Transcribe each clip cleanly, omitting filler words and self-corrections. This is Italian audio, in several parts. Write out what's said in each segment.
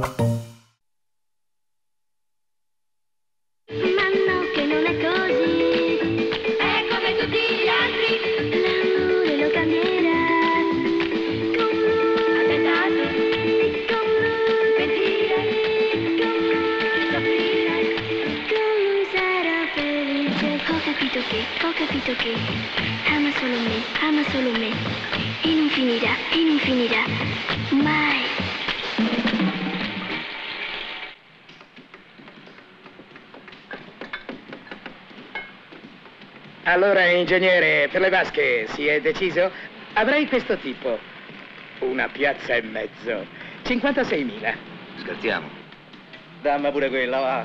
Ma no, che non è così. È come tutti gli altri. L'amore lo cambierà. Con lui aspettate. Con lui pentire. Con lui soffrire. Con lui sarò felice. Ho capito che ama solo me. E non finirà mai. Allora, ingegnere, per le vasche si è deciso? Avrei questo tipo. Una piazza e mezzo. 56.000. Scherziamo. Damma pure quella, va.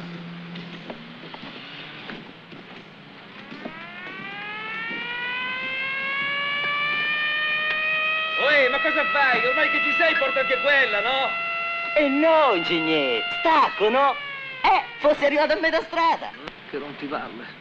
Uè, ma cosa fai? Ormai che ci sei porta anche quella, no? No, ingegnere, stacco, no? Fossi arrivato a metà strada. Che rompiballe.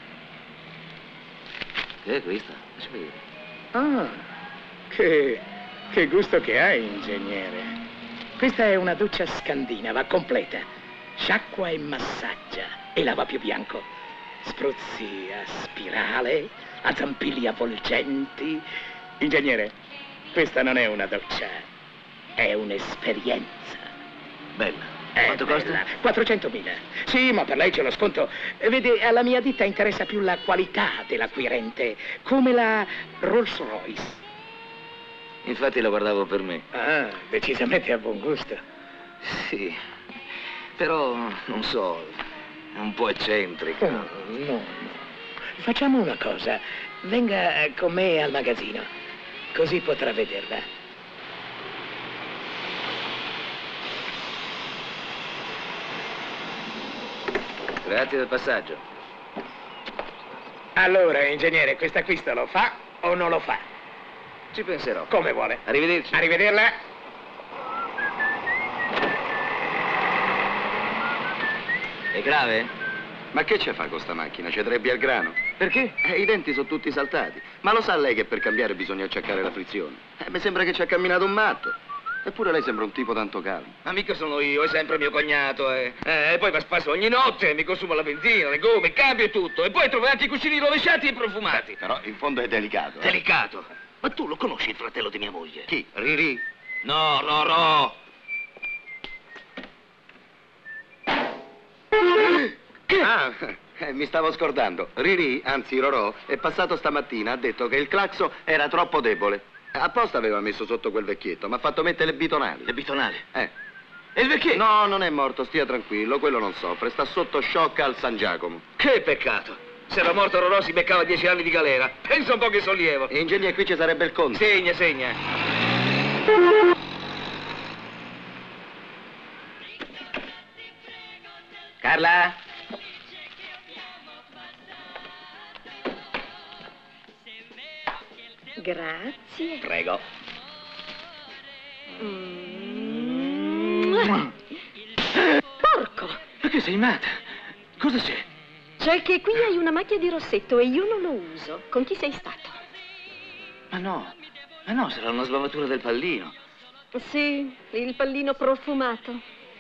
Che è questa? Lasciami vedere. Ah, che gusto che hai, ingegnere. Questa è una doccia scandinava completa. Sciacqua e massaggia e lava più bianco. Spruzzi a spirale, a zampilli avvolgenti. Ingegnere, questa non è una doccia, è un'esperienza. Bella. Quanto costa? 400.000. Sì, ma per lei c'è lo sconto. Vede, alla mia ditta interessa più la qualità dell'acquirente, come la Rolls Royce. Infatti la guardavo per me. Ah, decisamente a buon gusto. Sì, però non so, è un po' eccentrica. No. Facciamo una cosa. Venga con me al magazzino, così potrà vederla. Grazie del passaggio. Allora, ingegnere, questo acquisto lo fa o non lo fa? Ci penserò. Come vuole. Arrivederci. Arrivederla. È grave? Ma che c'è fa con sta macchina? C'è trebbi al grano? Perché? I denti sono tutti saltati. Ma lo sa lei che per cambiare bisogna acciaccare la frizione? Mi sembra che ci ha camminato un matto. Eppure lei sembra un tipo tanto calmo. Ma mica sono io, è sempre mio cognato, E poi va a spasso ogni notte, mi consuma la benzina, le gomme, il cambio e tutto. E poi trovo anche i cuscini rovesciati e profumati. Però in fondo è delicato. Delicato. Ma tu lo conosci il fratello di mia moglie? Chi? Riri? No, Rorò. Ah, mi stavo scordando. Riri, anzi Rorò, è passato stamattina, ha detto che il clacson era troppo debole. Apposta aveva messo sotto quel vecchietto, mi ha fatto mettere le bitonali. Le bitonali? E il vecchietto? No, non è morto, stia tranquillo, quello non soffre, sta sotto shock al San Giacomo. Che peccato. Se era morto Rorò si beccava 10 anni di galera. Pensa un po' che sollievo. E ingegnere, qui ci sarebbe il conto. Segna, segna. Carla? Grazie. Prego. Porco! Ma che sei matta? Cosa c'è? C'è che qui hai una macchia di rossetto e io non lo uso. Con chi sei stato? Ma no, sarà una sbavatura del pallino. Sì, il pallino profumato.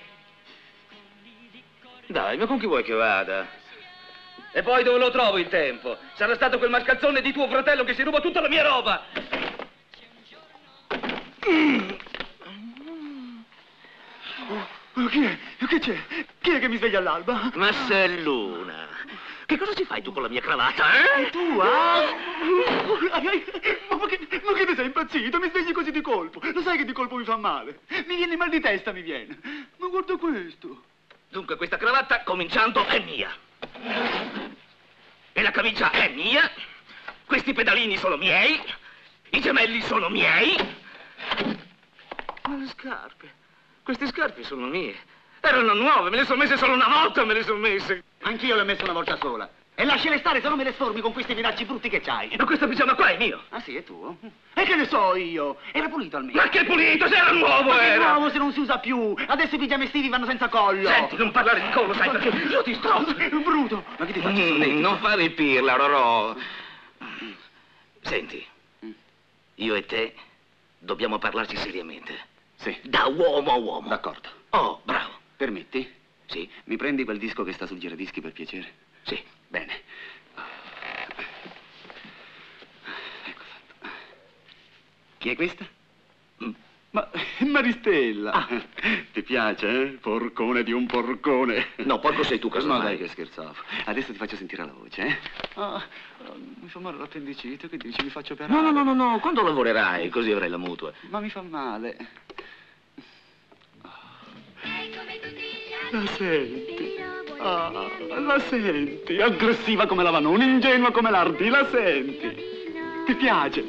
Dai, ma con chi vuoi che vada? E poi dove lo trovo il tempo? Sarà stato quel mascalzone di tuo fratello che si ruba tutta la mia roba! Ma chi è? Che c'è? Chi è che mi sveglia all'alba? Masselluna, che cosa ci fai tu con la mia cravatta, eh? Tu, ah? Ma che ti sei impazzito? Mi svegli così di colpo. Lo sai che di colpo mi fa male? Mi viene mal di testa, mi viene. Ma guarda questo. Dunque questa cravatta, cominciando, è mia. E la camicia è mia. Questi pedalini sono miei. I gemelli sono miei. Ma le scarpe? Queste scarpe sono mie. Erano nuove, me le sono messe solo una volta, me le sono messe. Anch'io le ho messe una volta sola. E lasciale stare, se no me le sformi con questi miracci brutti che c'hai. Ma questo pigiama qua è mio. Ah sì, è tuo? E che ne so io? Era pulito almeno. Ma che pulito, se era nuovo, Ma che era! nuovo se non si usa più? Adesso i pigiami estivi vanno senza collo. Senti, non parlare di collo, sai, perché io ti strozzo. Bruto. Ma che ti faccio solletico? Non fare il pirla, Rorò. Senti, io e te dobbiamo parlarci seriamente. Sì. Da uomo a uomo. D'accordo. Oh, bravo. Permetti? Sì, Mi prendi quel disco che sta sul giradischi per piacere? sì. Bene. Ecco fatto. Chi è questa? Ma Maristella. Ah. Ti piace, eh? Porcone di un porcone. No, porco sei tu, Ma casomai. dai che scherzavo. Adesso ti faccio sentire la voce, eh? Ah, mi fa male l'appendicite, che dici? Mi faccio operare. No, quando lavorerai, così avrai la mutua. Ma mi fa male. La senti? Ah, la senti? Aggressiva come la Vanoni, ingenua come l'Ardi, la senti? Ti piace?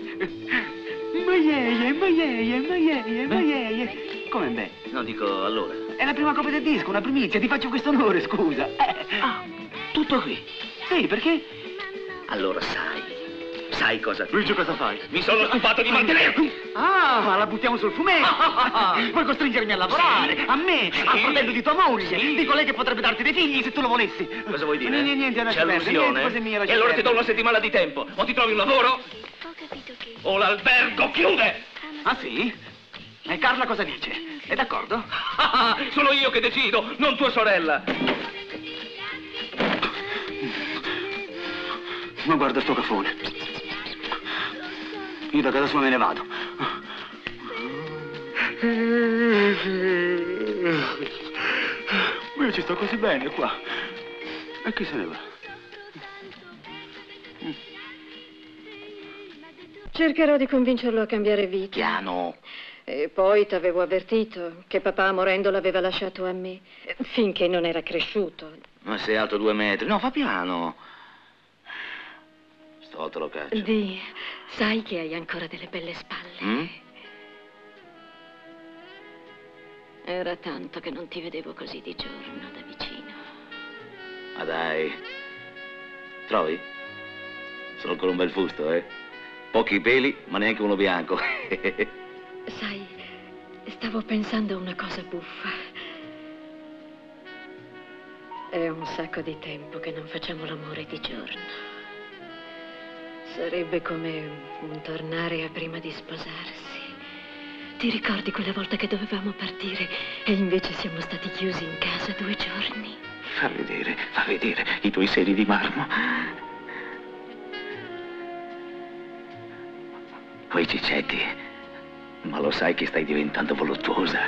Maieye. Come beh? No, dico allora. È la prima copia del disco, una primizia, ti faccio questo onore, scusa. Ah, tutto qui. Sì, perché? Allora sai cosa... Luigi, cosa fai? Mi sono stufato di mantenerti. Ah, la buttiamo sul fumetto. Vuoi costringermi a lavorare? Sì. A me? Sì. Al fratello di tua moglie? Sì. Di colei che potrebbe darti dei figli se tu lo volessi? Cosa vuoi dire? Niente, lascia C'è perdere, allusione? niente, cose mie, lascia E allora ti do perdere. una settimana di tempo. O ti trovi un lavoro, Ho capito che... o l'albergo chiude. Ah, sì? E Carla cosa dice? È d'accordo? Sono io che decido, non tua sorella. Ma guarda sto cafone. Io da casa sua me ne vado. Ma io ci sto così bene qua. E chi se ne va? Cercherò di convincerlo a cambiare vita. Piano. E poi t'avevo avvertito che papà morendo l'aveva lasciato a me, finché non era cresciuto. Ma sei alto 2 metri. No, fa piano. Stavolta lo caccio. Di, sai che hai ancora delle belle spalle. Mm? Era tanto che non ti vedevo così di giorno, da vicino. Ma dai. Trovi? Sono ancora un bel fusto, eh? Pochi peli, ma neanche uno bianco. Sai, stavo pensando a una cosa buffa. È un sacco di tempo che non facciamo l'amore di giorno. Sarebbe come un tornare a prima di sposarsi. Ti ricordi quella volta che dovevamo partire e invece siamo stati chiusi in casa 2 giorni? Fa vedere i tuoi seni di marmo. Quei ciccetti. Ma lo sai che stai diventando voluttuosa.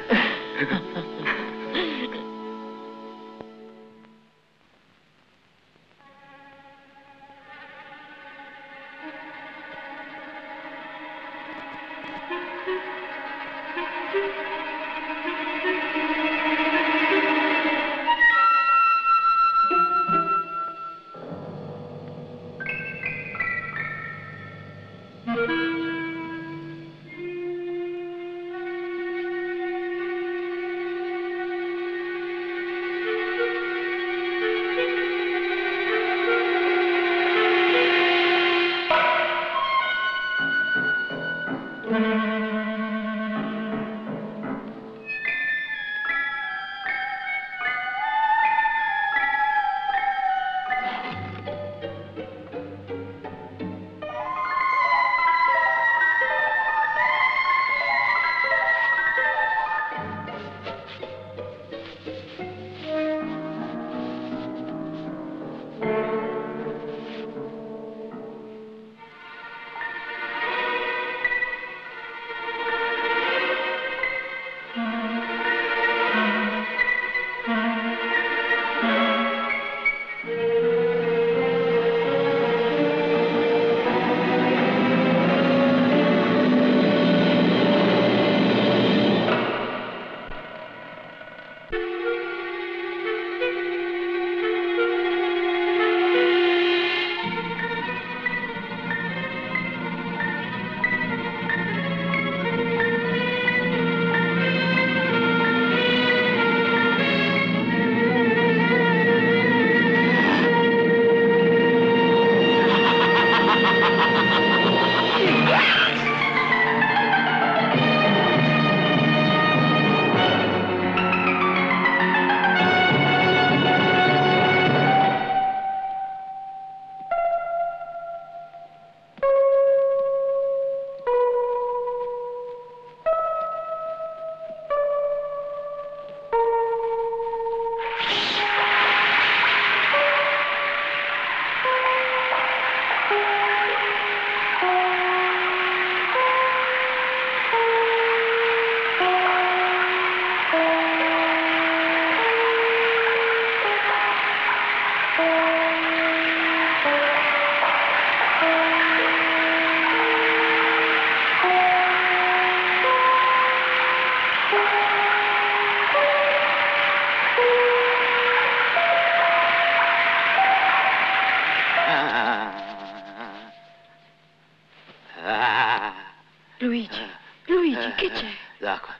Luigi, che c'è? L'acqua.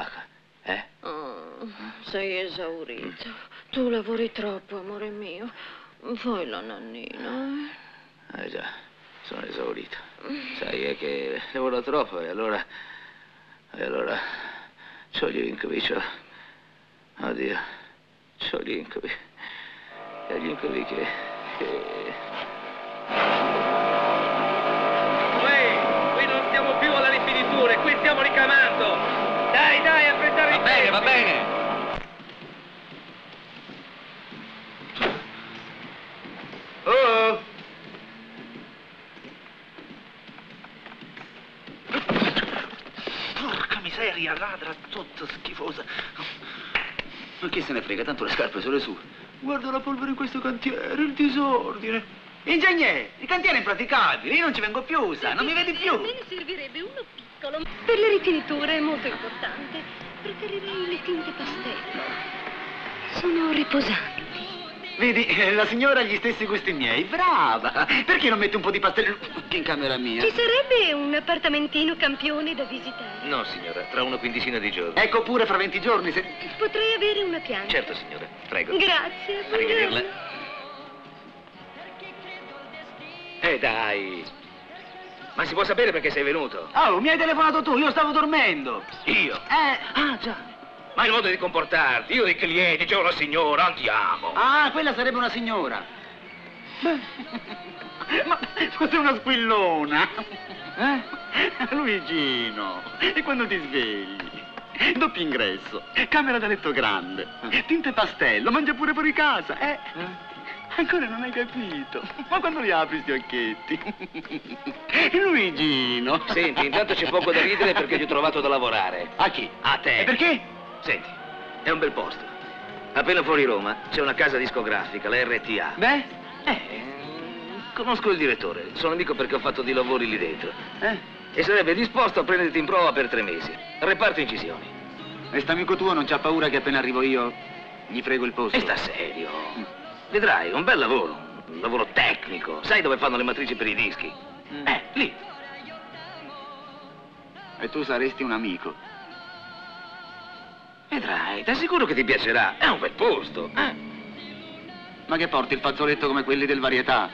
Oh, sei esaurito. Tu lavori troppo, amore mio. Fai la nannina. Già, sono esaurito. Sai, è che lavoro troppo e allora c'ho gli incubi, Oddio, c'ho gli incubi. E gli incubi che... Qui non stiamo più alla rifinitura, qui stiamo ricamando. Dai, affrettare il tempo. Va bene. Oh! Porca miseria, ladra tutta schifosa. Ma chi se ne frega, tanto le scarpe sono le sue. Guarda la polvere in questo cantiere, il disordine. Ingegnere, il cantiere è impraticabile, io non ci vengo più, sa, non mi vedi più. Me ne servirebbe uno piccolo. Per le rifiniture è molto importante. Preferirei le tinte pastello. Sono riposanti. Vedi, la signora ha gli stessi gusti miei, brava. Perché non mette un po' di pastello in camera mia? Ci sarebbe un appartamentino campione da visitare. No, signora, tra una quindicina di giorni. Ecco pure fra 20 giorni, se... Potrei avere una pianta. Certo, signora, prego. Grazie. Arrivederla. buongiorno. Dai. Ma si può sapere perché sei venuto? Oh, mi hai telefonato tu, io stavo dormendo. Io? Ah, già. Ma il modo di comportarti, io dei clienti, c'è una signora, andiamo. Ah, quella sarebbe una signora. Beh, ma sei una squillona. Luigino, e quando ti svegli? Doppio ingresso, camera da letto grande, tinte pastello, mangia pure fuori casa, Ancora non hai capito. Ma quando li apri sti occhietti? Luigino. Senti, intanto c'è poco da ridere perché ti ho trovato da lavorare. A chi? A te. E perché? Senti, è un bel posto. Appena fuori Roma c'è una casa discografica, la RTA. Beh? Conosco il direttore, sono amico perché ho fatto dei lavori lì dentro. E sarebbe disposto a prenderti in prova per 3 mesi. Reparto incisioni. E st'amico tuo non c'ha paura che appena arrivo io gli frego il posto? E sta serio. Vedrai, un bel lavoro. Un lavoro tecnico. Sai dove fanno le matrici per i dischi? Lì. E tu saresti un amico. Vedrai, ti assicuro che ti piacerà. È un bel posto. Ma che porti il fazzoletto come quelli del Varietà?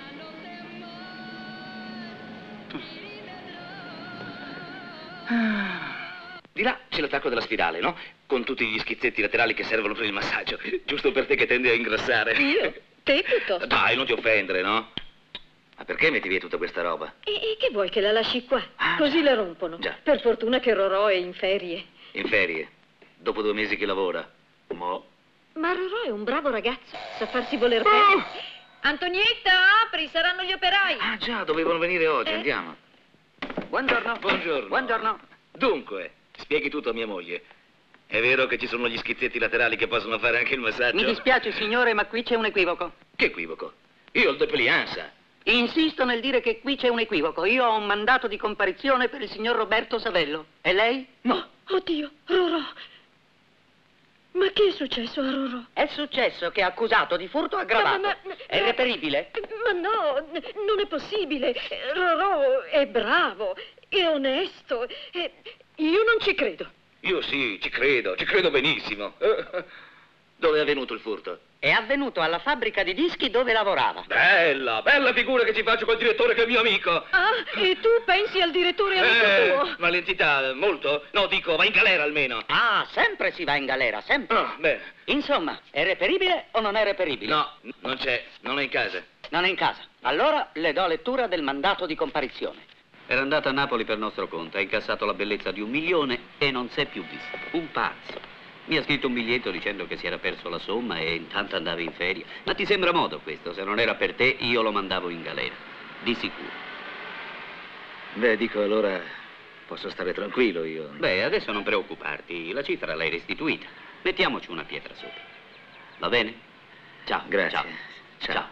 Di là c'è l'attacco della spirale, no? Con tutti gli schizzetti laterali che servono per il massaggio. Giusto per te che tendi a ingrassare. Io? Te piuttosto. Dai, non ti offendere, no? Ma perché metti via tutta questa roba? E che vuoi che la lasci qua? Così già. la rompono. Già. Per fortuna che Rorò è in ferie. In ferie? Dopo 2 mesi che lavora? Mo. Ma Rorò è un bravo ragazzo. Sa farsi voler bene. Antonietta, apri, saranno gli operai. Ah già, dovevano venire oggi, andiamo. Buongiorno. Buongiorno. Buongiorno. Dunque, spieghi tutto a mia moglie. È vero che ci sono gli schizzetti laterali che possono fare anche il massaggio? Mi dispiace, signore, ma qui c'è un equivoco. Che equivoco? Io ho il deplianza. Insisto nel dire che qui c'è un equivoco. Io ho un mandato di comparizione per il signor Roberto Savello. E lei? No. Oddio, Rorò. Ma che è successo a Rorò? È successo che è accusato di furto aggravato. È reperibile? Ma no, non è possibile. Rorò è bravo, è onesto. Io non ci credo. Io sì, ci credo benissimo. Dove è avvenuto il furto? È avvenuto alla fabbrica di dischi dove lavorava. Bella figura che ci faccio col direttore che è mio amico. Ah, e tu pensi al direttore amico tuo? Ma l'entità, molto? No, dico, va in galera almeno. Ah, sempre si va in galera, sempre. Ah, bene. Insomma, è reperibile o non è reperibile? No, non c'è, non è in casa. Non è in casa. Allora le do lettura del mandato di comparizione. Era andato a Napoli per nostro conto, ha incassato la bellezza di 1 milione e non si è più visto. Un pazzo. Mi ha scritto un biglietto dicendo che si era perso la somma e intanto andava in ferie. Ma ti sembra modo questo? Se non era per te, io lo mandavo in galera. Di sicuro. Beh, dico, allora posso stare tranquillo io. Beh, adesso non preoccuparti, la cifra l'hai restituita. Mettiamoci una pietra sopra. Va bene? Ciao. Grazie. Ciao.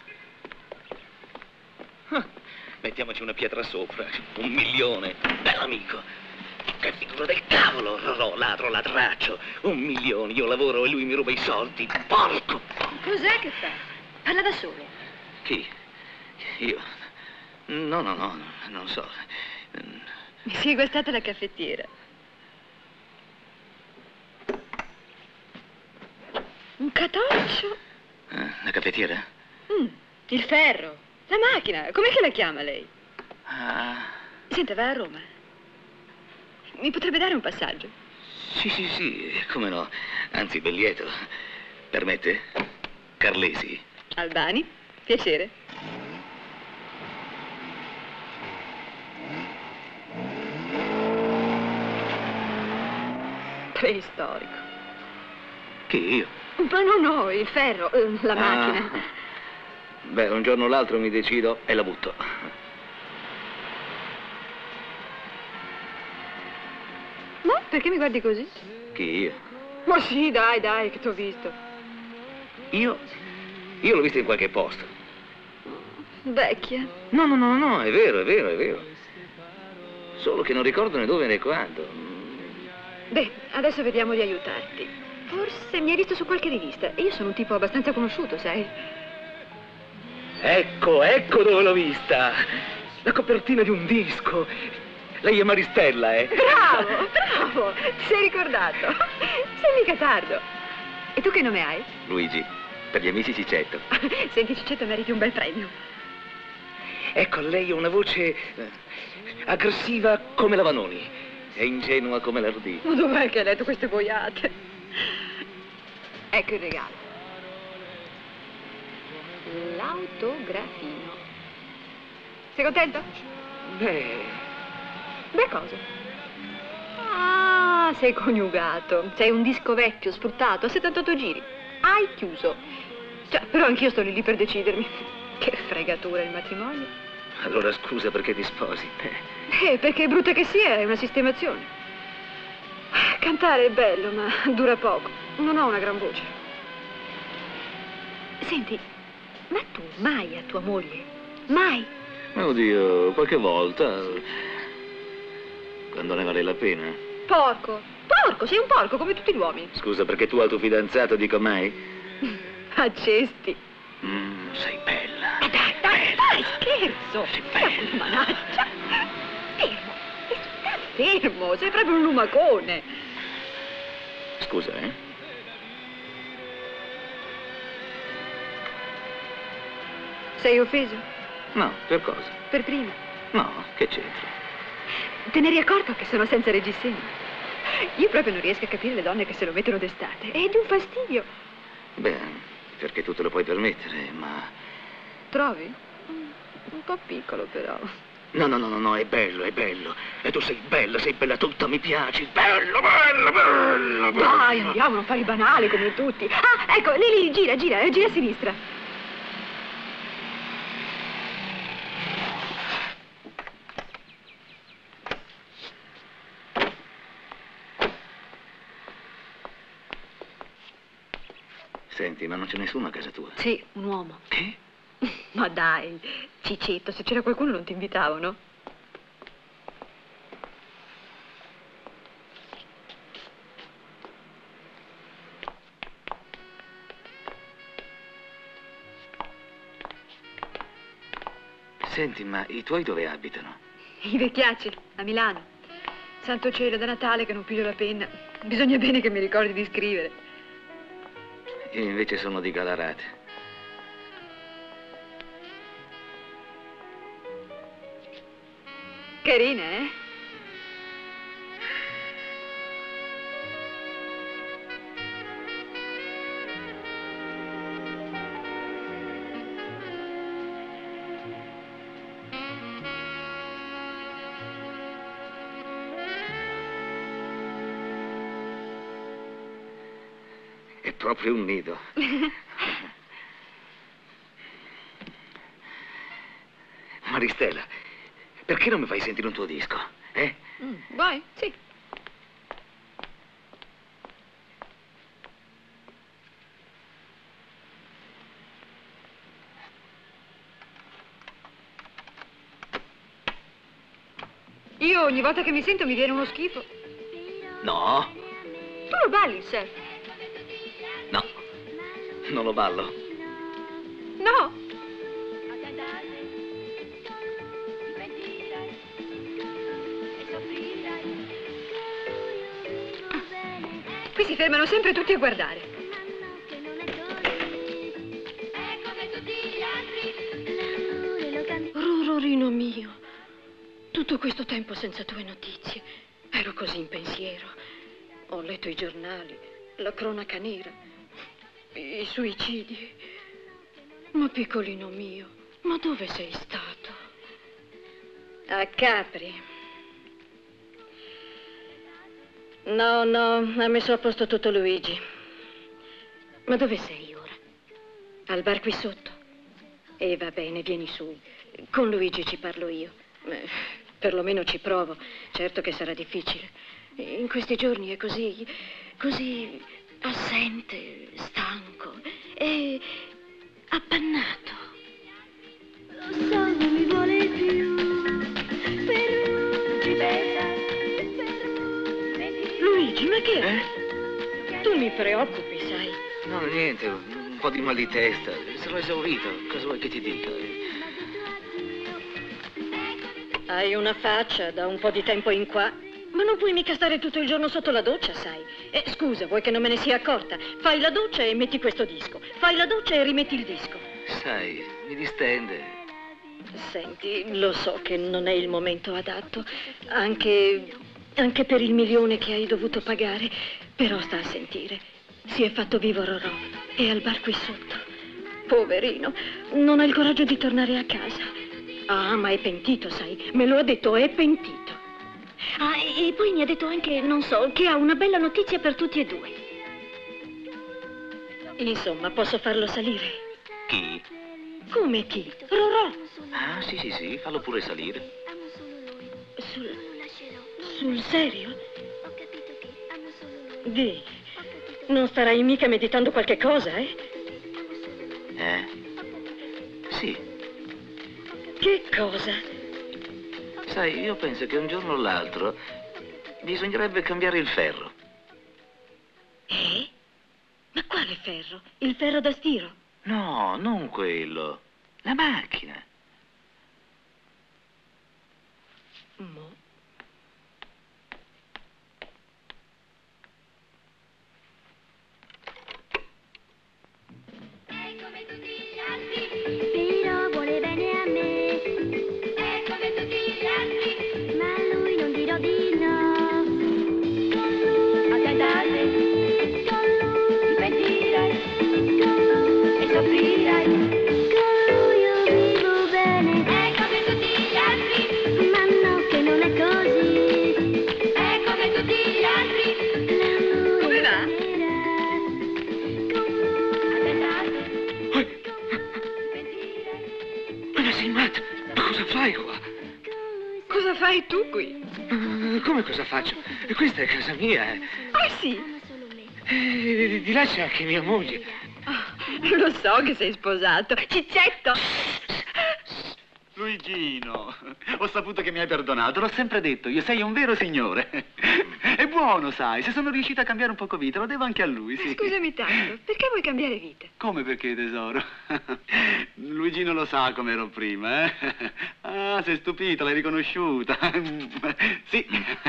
Mettiamoci una pietra sopra. 1 milione. Bell'amico. Che figura del cavolo, Rorò, ladro, ladraccio. 1 milione, io lavoro e lui mi ruba i soldi. Porco! Cos'è che fa? Parla da solo. Chi? Io? No, non so. Mi sia guastata la caffettiera. Un catoccio. La caffettiera? Il ferro. La macchina. Com'è che la chiama lei? Senta, va a Roma. Mi potrebbe dare un passaggio? Sì, come no. Anzi, ben lieto. Permette? Carlesi. Albani, piacere. Preistorico. Chi, io? No, il ferro, la macchina. Beh, un giorno o l'altro mi decido e la butto. Ma perché mi guardi così? Chi, io? Ma sì, dai, che t'ho visto. Io l'ho vista in qualche posto. Vecchia. No, è vero. Solo che non ricordo né dove né quando. Beh, adesso vediamo di aiutarti. Forse mi hai visto su qualche rivista e io sono un tipo abbastanza conosciuto, sai? Ecco dove l'ho vista. La copertina di un disco. Lei è Maristella, eh? Bravo, ti sei ricordato. Sei mica tardo. E tu che nome hai? Luigi, per gli amici Cicetto. Senti, Cicetto, meriti un bel premio. Ecco, lei ha una voce aggressiva come la Vanoni e ingenua come l'Ardì. Ma dov'è che hai letto queste boiate? Ecco il regalo. L'autografino. Sei contento? Beh, cosa? Ah, sei coniugato. Sei un disco vecchio, sfruttato, a 78 giri. Hai chiuso. Cioè, però anch'io sto lì per decidermi. Che fregatura il matrimonio. Allora scusa, perché ti sposi? Perché brutta che sia, è una sistemazione. Cantare è bello, ma dura poco. Non ho una gran voce. Senti, ma tu mai a tua moglie? Mai? Oddio, qualche volta. Quando ne vale la pena. Porco, sei un porco come tutti gli uomini. Scusa, perché tu al tuo fidanzato dico mai? Accesti. Sei bella. Dai, scherzo. Sei bella. Manaccia. Fermo, sei proprio un lumacone. Scusa, Sei offeso? No, per cosa? Per prima. No, che c'entra? Te ne eri accorto che sono senza reggiseno? Io proprio non riesco a capire le donne che se lo mettono d'estate. È di un fastidio. Beh, perché tu te lo puoi permettere, ma... Trovi? Un po' piccolo, però. No, è bello. E tu sei bella tutta, mi piaci. Bello. Dai, andiamo, non fare il banale come tutti. Ah, ecco, lì, gira a sinistra. Senti, ma non c'è nessuno a casa tua? Sì, un uomo. Che? Ma dai, Cicetto, se c'era qualcuno non ti invitavano? Senti, ma i tuoi dove abitano? I vecchiacci, a Milano. Santo cielo, da Natale che non piglio la penna. Bisogna bene che mi ricordi di scrivere. Io invece sono di Galarate. Carina, eh? È proprio un nido. Maristella, perché non mi fai sentire un tuo disco? Vai, sì. Io ogni volta che mi sento mi viene uno schifo. No, Tu lo balli, Seth? no, non lo ballo. No. si fermano sempre tutti a guardare. Rororino mio, tutto questo tempo senza tue notizie. Ero così in pensiero. Ho letto i giornali, la cronaca nera, i suicidi. Ma piccolino mio, ma dove sei stato? A Capri. No, ha messo a posto tutto Luigi. Ma dove sei ora? Al bar qui sotto? E va bene, vieni su. Con Luigi ci parlo io. Perlomeno ci provo. Certo che sarà difficile. In questi giorni è così assente, stanco e appannato. Lo so, non mi vuole più. Luigi, ma che è? Tu mi preoccupi, sai. No, niente, un po' di mal di testa. Sono esaurito. Cosa vuoi che ti dica? Hai una faccia da un po' di tempo in qua. Ma non puoi mica stare tutto il giorno sotto la doccia, sai? Scusa, vuoi che non me ne sia accorta? Fai la doccia e metti questo disco. Fai la doccia e rimetti il disco. Sai, mi distende. Senti, lo so che non è il momento adatto, anche per il 1.000.000 che hai dovuto pagare, però sta a sentire. Si è fatto vivo Rorò, è al bar qui sotto. Poverino, non ha il coraggio di tornare a casa. Ah, ma è pentito, sai, me lo ha detto, è pentito. Ah, e poi mi ha detto anche, non so, che ha una bella notizia per tutti e due. Insomma, posso farlo salire? Chi? Come chi? Rorò. Ah, sì, fallo pure salire. Sul serio? Di, non starai mica meditando qualche cosa, eh? Sì. Che cosa? Sai, io penso che un giorno o l'altro bisognerebbe cambiare il ferro. Ma quale ferro? Il ferro da stiro? No, non quello. La macchina. Mo. Però vuole bene a me. È come tutti gli altri. Ma a lui non dirò di no. Con lui attendate. Con lui ti pentirai. Con lui e soffrirai. Con lui io vivo bene. È come tutti gli altri. Ma no, che non è così. È come tutti gli altri. L'amore Come va? con lui attendate. Ma sei matta? Ma cosa fai qua? Cosa fai tu qui? Come cosa faccio? Questa è casa mia. Ah, sì? Di là c'è anche mia moglie. Lo so che sei sposato. Ciccetto! Luigino, ho saputo che mi hai perdonato, l'ho sempre detto, io sei un vero signore. È buono, sai, se sono riuscita a cambiare un poco vita, lo devo anche a lui, sì. Scusami tanto, perché vuoi cambiare vita? Come perché, tesoro? Luigino lo sa com'ero prima, eh? Ah, sei stupito, l'hai riconosciuta. Sì.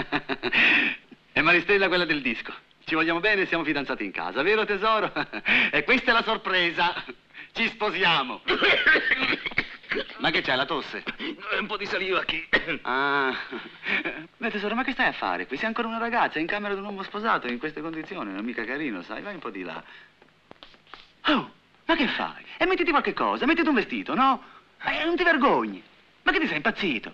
È Maristella quella del disco. Ci vogliamo bene e siamo fidanzati in casa, vero tesoro? E questa è la sorpresa. Ci sposiamo. Ma che c'è, la tosse? Un po' di saliva qui. Ah. Beh, tesoro, ma che stai a fare qui? Sei ancora una ragazza in camera di un uomo sposato in queste condizioni. Non è mica carino, sai? Vai un po' di là. Oh, ma che fai? E mettiti qualche cosa, mettiti un vestito, no? Non ti vergogni. Ma che ti sei impazzito?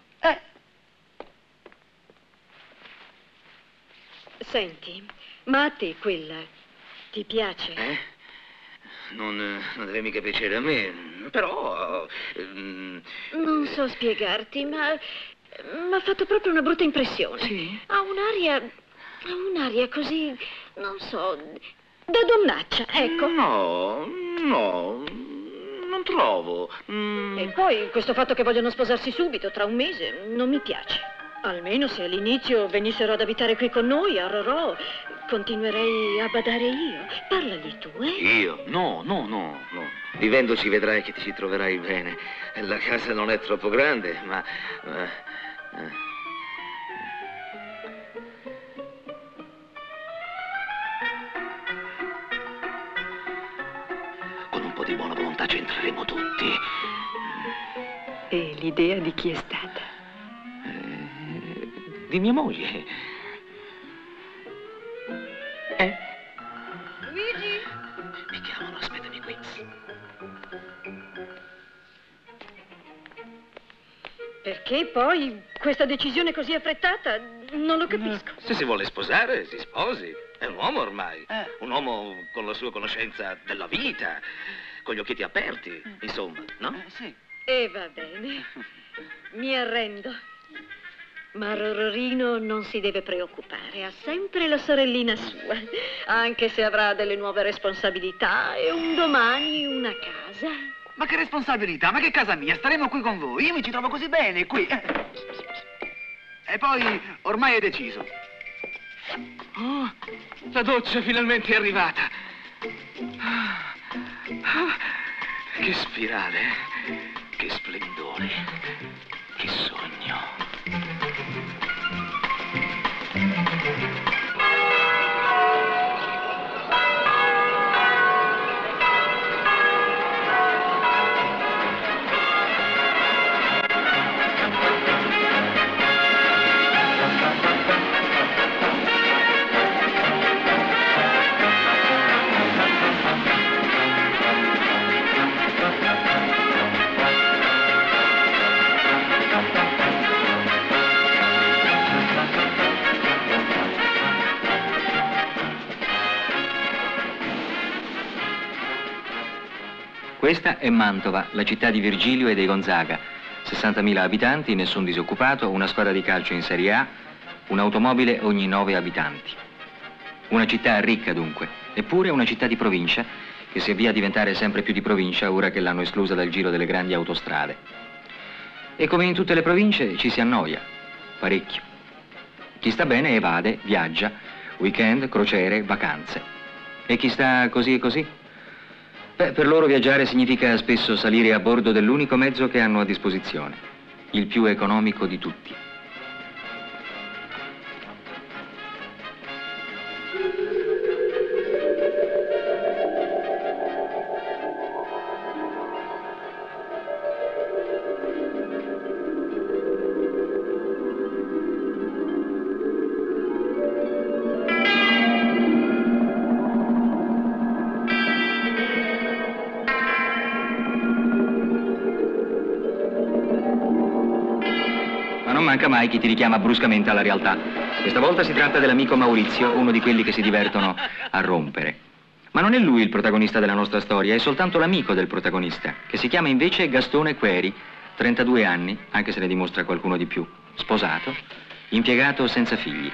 Senti, ma a te quella ti piace? Non deve mica piacere a me, però... Non so spiegarti, ma m'ha fatto proprio una brutta impressione. Sì? Ha un'aria così, non so, da donnaccia, ecco. No, non trovo. E poi questo fatto che vogliono sposarsi subito, tra un mese, non mi piace. Almeno se all'inizio venissero ad abitare qui con noi, a Rorò, continuerei a badare io. Parlagli tu, eh? Io? No. Vivendoci vedrai che ti ci troverai bene. La casa non è troppo grande, ma... di buona volontà ci entreremo tutti. E l'idea di chi è stata? Di mia moglie. Luigi? Mi chiamano, aspettami qui. Perché poi questa decisione così affrettata? Non lo capisco. Se si vuole sposare, si sposi. È un uomo ormai. Un uomo con la sua conoscenza della vita, con gli occhietti aperti, insomma, no? Sì. E va bene. Mi arrendo. Ma Rororino non si deve preoccupare, ha sempre la sorellina sua, anche se avrà delle nuove responsabilità e un domani una casa. Ma che responsabilità? Ma che casa mia? Staremo qui con voi. Io mi ci trovo così bene, qui. E poi, ormai è deciso. Oh, la doccia finalmente è arrivata. Che spirale, che splendore, che sogno. Questa è Mantova, la città di Virgilio e dei Gonzaga. 60.000 abitanti, nessun disoccupato, una squadra di calcio in Serie A, un'automobile ogni 9 abitanti. Una città ricca dunque, eppure una città di provincia che si avvia a diventare sempre più di provincia ora che l'hanno esclusa dal giro delle grandi autostrade. E come in tutte le province ci si annoia, parecchio. Chi sta bene evade, viaggia, weekend, crociere, vacanze. E chi sta così e così? Beh, per loro viaggiare significa spesso salire a bordo dell'unico mezzo che hanno a disposizione, il più economico di tutti. Manca mai chi ti richiama bruscamente alla realtà. Questa volta si tratta dell'amico Maurizio, uno di quelli che si divertono a rompere. Ma non è lui il protagonista della nostra storia, è soltanto l'amico del protagonista, che si chiama invece Gastone Queri, 32 anni, anche se ne dimostra qualcuno di più, sposato, impiegato senza figli.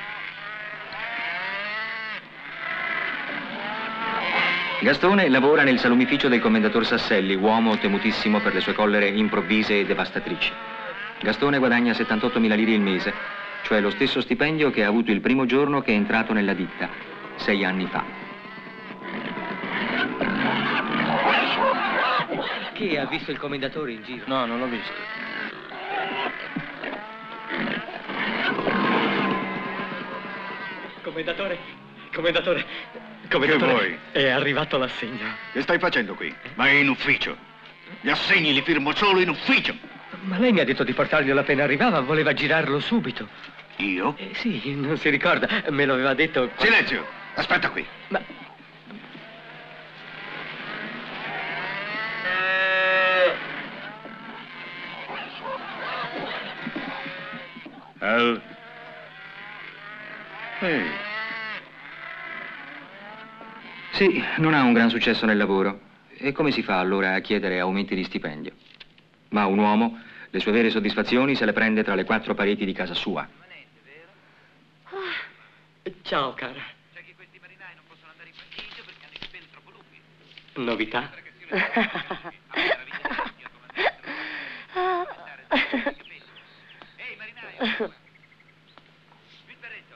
Gastone lavora nel salumificio del commendator Sasselli, uomo temutissimo per le sue collere improvvise e devastatrici. Gastone guadagna 78.000 lire il mese, cioè lo stesso stipendio che ha avuto il primo giorno che è entrato nella ditta, 6 anni fa. Chi ha visto il commendatore in giro? No, non l'ho visto. Commendatore. Che vuoi? È arrivato l'assegno. Che stai facendo qui? Vai in ufficio. Gli assegni li firmo solo in ufficio. Ma lei mi ha detto di portarglielo appena arrivava, voleva girarlo subito. Io? Sì, non si ricorda, me lo aveva detto... Silenzio! Aspetta qui. Ma... Al... Ehi. Sì, non ha un gran successo nel lavoro. E come si fa allora a chiedere aumenti di stipendio? Ma un uomo, le sue vere soddisfazioni se le prende tra le 4 pareti di casa sua. Ciao, cara. Sai che questi marinai non possono andare in panchiglia perché hanno i capelli troppo lunghi. Novità? Ehi, marinaio! Il berretto!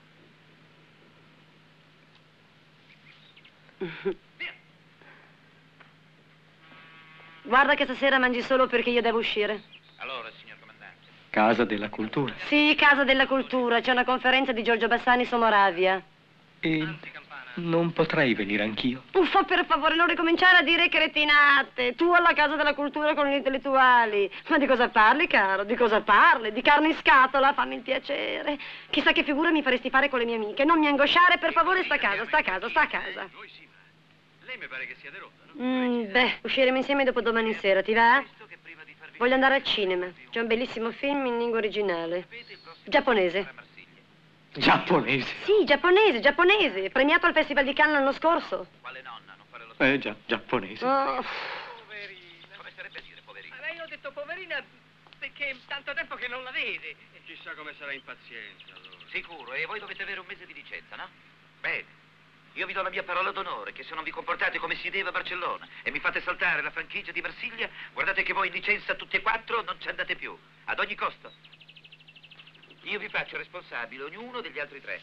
Guarda che stasera mangi solo perché io devo uscire. Allora, signor comandante. Casa della Cultura. Sì, Casa della Cultura. C'è una conferenza di Giorgio Bassani su Moravia. E Non potrei venire anch'io? Uffa, per favore, non ricominciare a dire cretinate. Tu alla Casa della Cultura con gli intellettuali. Ma di cosa parli, caro? Di cosa parli? Di carne in scatola? Fammi il piacere. Chissà che figura mi faresti fare con le mie amiche. Non mi angosciare, per favore, sta a casa, sta a casa, sta a casa. Lei mi pare che sia rotta, no? Beh, usciremo insieme dopo domani sera, ti va? Voglio andare al cinema. C'è un bellissimo film in lingua originale. Giapponese. Giapponese? Sì, giapponese. Premiato al Festival di Cannes l'anno scorso. Quale nonna? Non fare lo Già, giapponese. Oh. Poverina. Come sarebbe a dire poverina? Ma lei ho detto poverina perché tanto tempo che non la vede. Chissà come sarà impaziente allora. Sicuro, e voi dovete avere un mese di licenza, no? Bene. Io vi do la mia parola d'onore che se non vi comportate come si deve a Barcellona e mi fate saltare la franchigia di Marsiglia, guardate che voi in licenza tutti e 4 non ci andate più, ad ogni costo. Io vi faccio responsabile ognuno degli altri 3.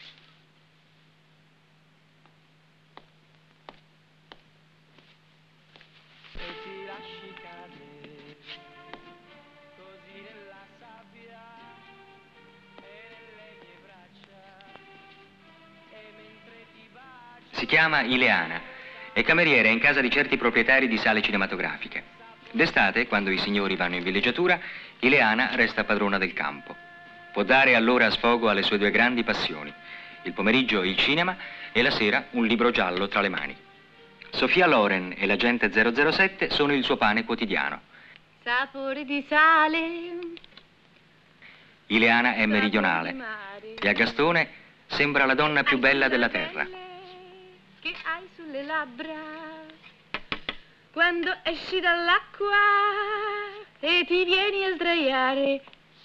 Si chiama Ileana, è cameriera in casa di certi proprietari di sale cinematografiche. D'estate, quando i signori vanno in villeggiatura, Ileana resta padrona del campo. Può dare allora sfogo alle sue 2 grandi passioni, il pomeriggio il cinema e la sera un libro giallo tra le mani. Sofia Loren e l'agente 007 sono il suo pane quotidiano. Sapore di sale. Ileana è meridionale e a Gastone sembra la donna più bella della terra. Che hai sulle labbra quando esci dall'acqua e ti vieni a sdraiare.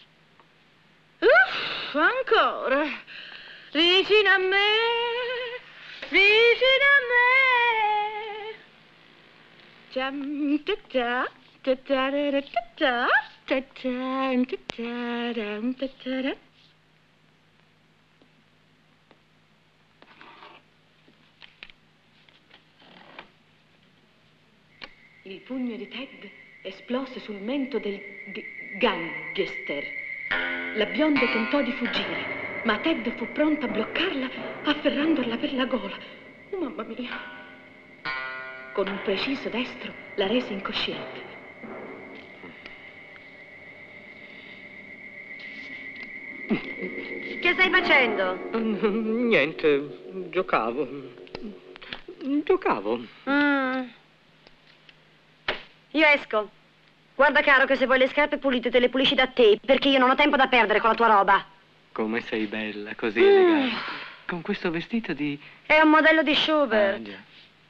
Uff, ancora. Vicino a me, vicino a me. Ciam, ta ta, ta ta ta ta ta ta ta ta ta ta. Il pugno di Ted esplose sul mento del gangster. La bionda tentò di fuggire, ma Ted fu pronta a bloccarla, afferrandola per la gola. Oh, mamma mia! Con un preciso destro la rese incosciente. Che stai facendo? Niente, giocavo. Io esco. Guarda, caro, che se vuoi le scarpe pulite te le pulisci da te, perché io non ho tempo da perdere con la tua roba. Come sei bella, così elegante. Con questo vestito di... È un modello di Schubert. già.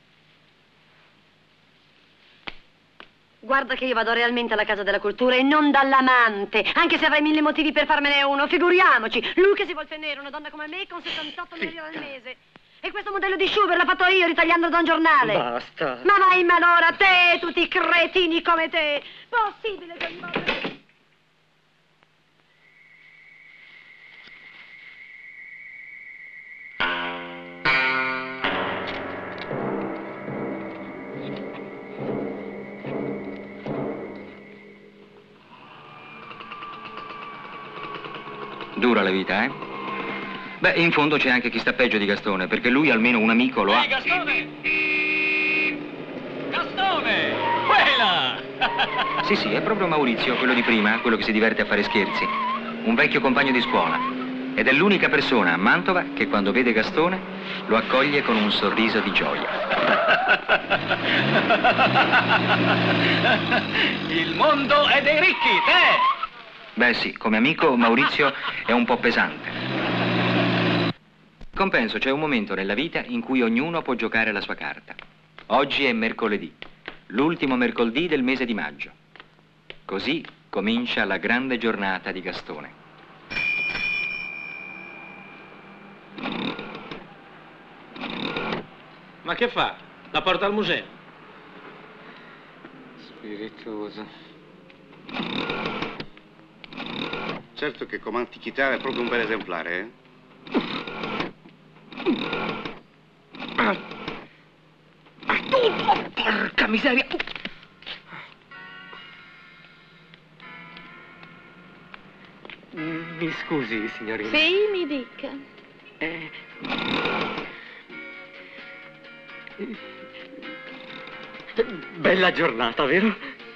Guarda che io vado realmente alla Casa della Cultura e non dall'amante, anche se avrei 1000 motivi per farmene uno, figuriamoci. Lui che si vuol tenere una donna come me con 78.000 euro al mese. E questo modello di Schubert l'ho fatto io, ritagliandolo da un giornale. Basta. Ma vai in malora, te, tutti i cretini come te. Possibile che ogni volta... Dura la vita, eh? Beh, in fondo c'è anche chi sta peggio di Gastone, perché lui almeno un amico lo ha. Gastone! Gastone! Quella! Sì, è proprio Maurizio, quello di prima, quello che si diverte a fare scherzi. Un vecchio compagno di scuola. Ed è l'unica persona a Mantova che quando vede Gastone lo accoglie con un sorriso di gioia. Il mondo è dei ricchi, te! Beh sì, come amico Maurizio è un po' pesante. Compenso, c'è un momento nella vita in cui ognuno può giocare la sua carta. Oggi è mercoledì, l'ultimo mercoledì del mese di maggio. Così comincia la grande giornata di Gastone. Ma che fa? La porta al museo? Spiritoso. Certo che come antichità è proprio un bel esemplare, eh? Oh, porca miseria! Mi scusi, signorina. Sì, mi dica. Bella giornata, vero?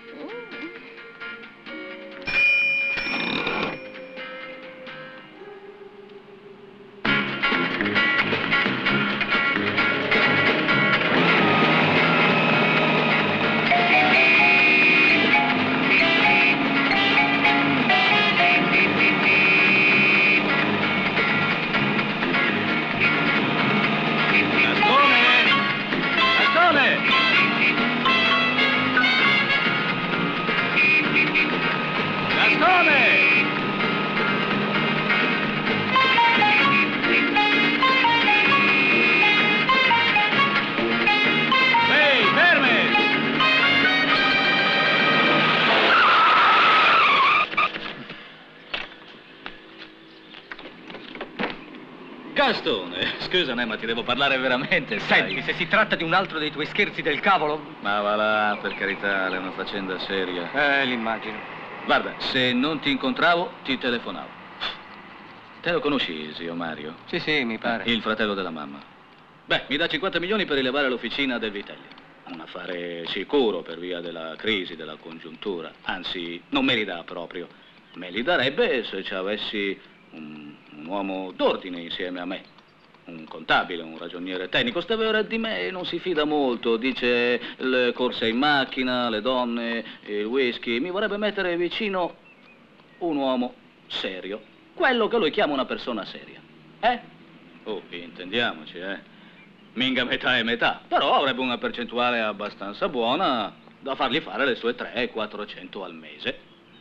Gastone, scusami, ma ti devo parlare veramente, sai? Senti, se si tratta di un altro dei tuoi scherzi del cavolo... Ma va là, per carità, è una faccenda seria. L'immagino. Guarda, se non ti incontravo, ti telefonavo. Te lo conosci, zio Mario? Sì, mi pare. Il fratello della mamma. Beh, mi dà 50 milioni per rilevare l'officina del Vitelli. Un affare sicuro per via della crisi, della congiuntura. Anzi, non me li dà proprio. Me li darebbe se ci avessi un uomo d'ordine insieme a me. Un contabile, un ragioniere tecnico. Stavera di me non si fida molto. Dice le corse in macchina, le donne, il whisky. Mi vorrebbe mettere vicino un uomo serio. Quello che lui chiama una persona seria. Oh, intendiamoci, Minga metà e metà. Però avrebbe una percentuale abbastanza buona da fargli fare le sue 300-400 al mese.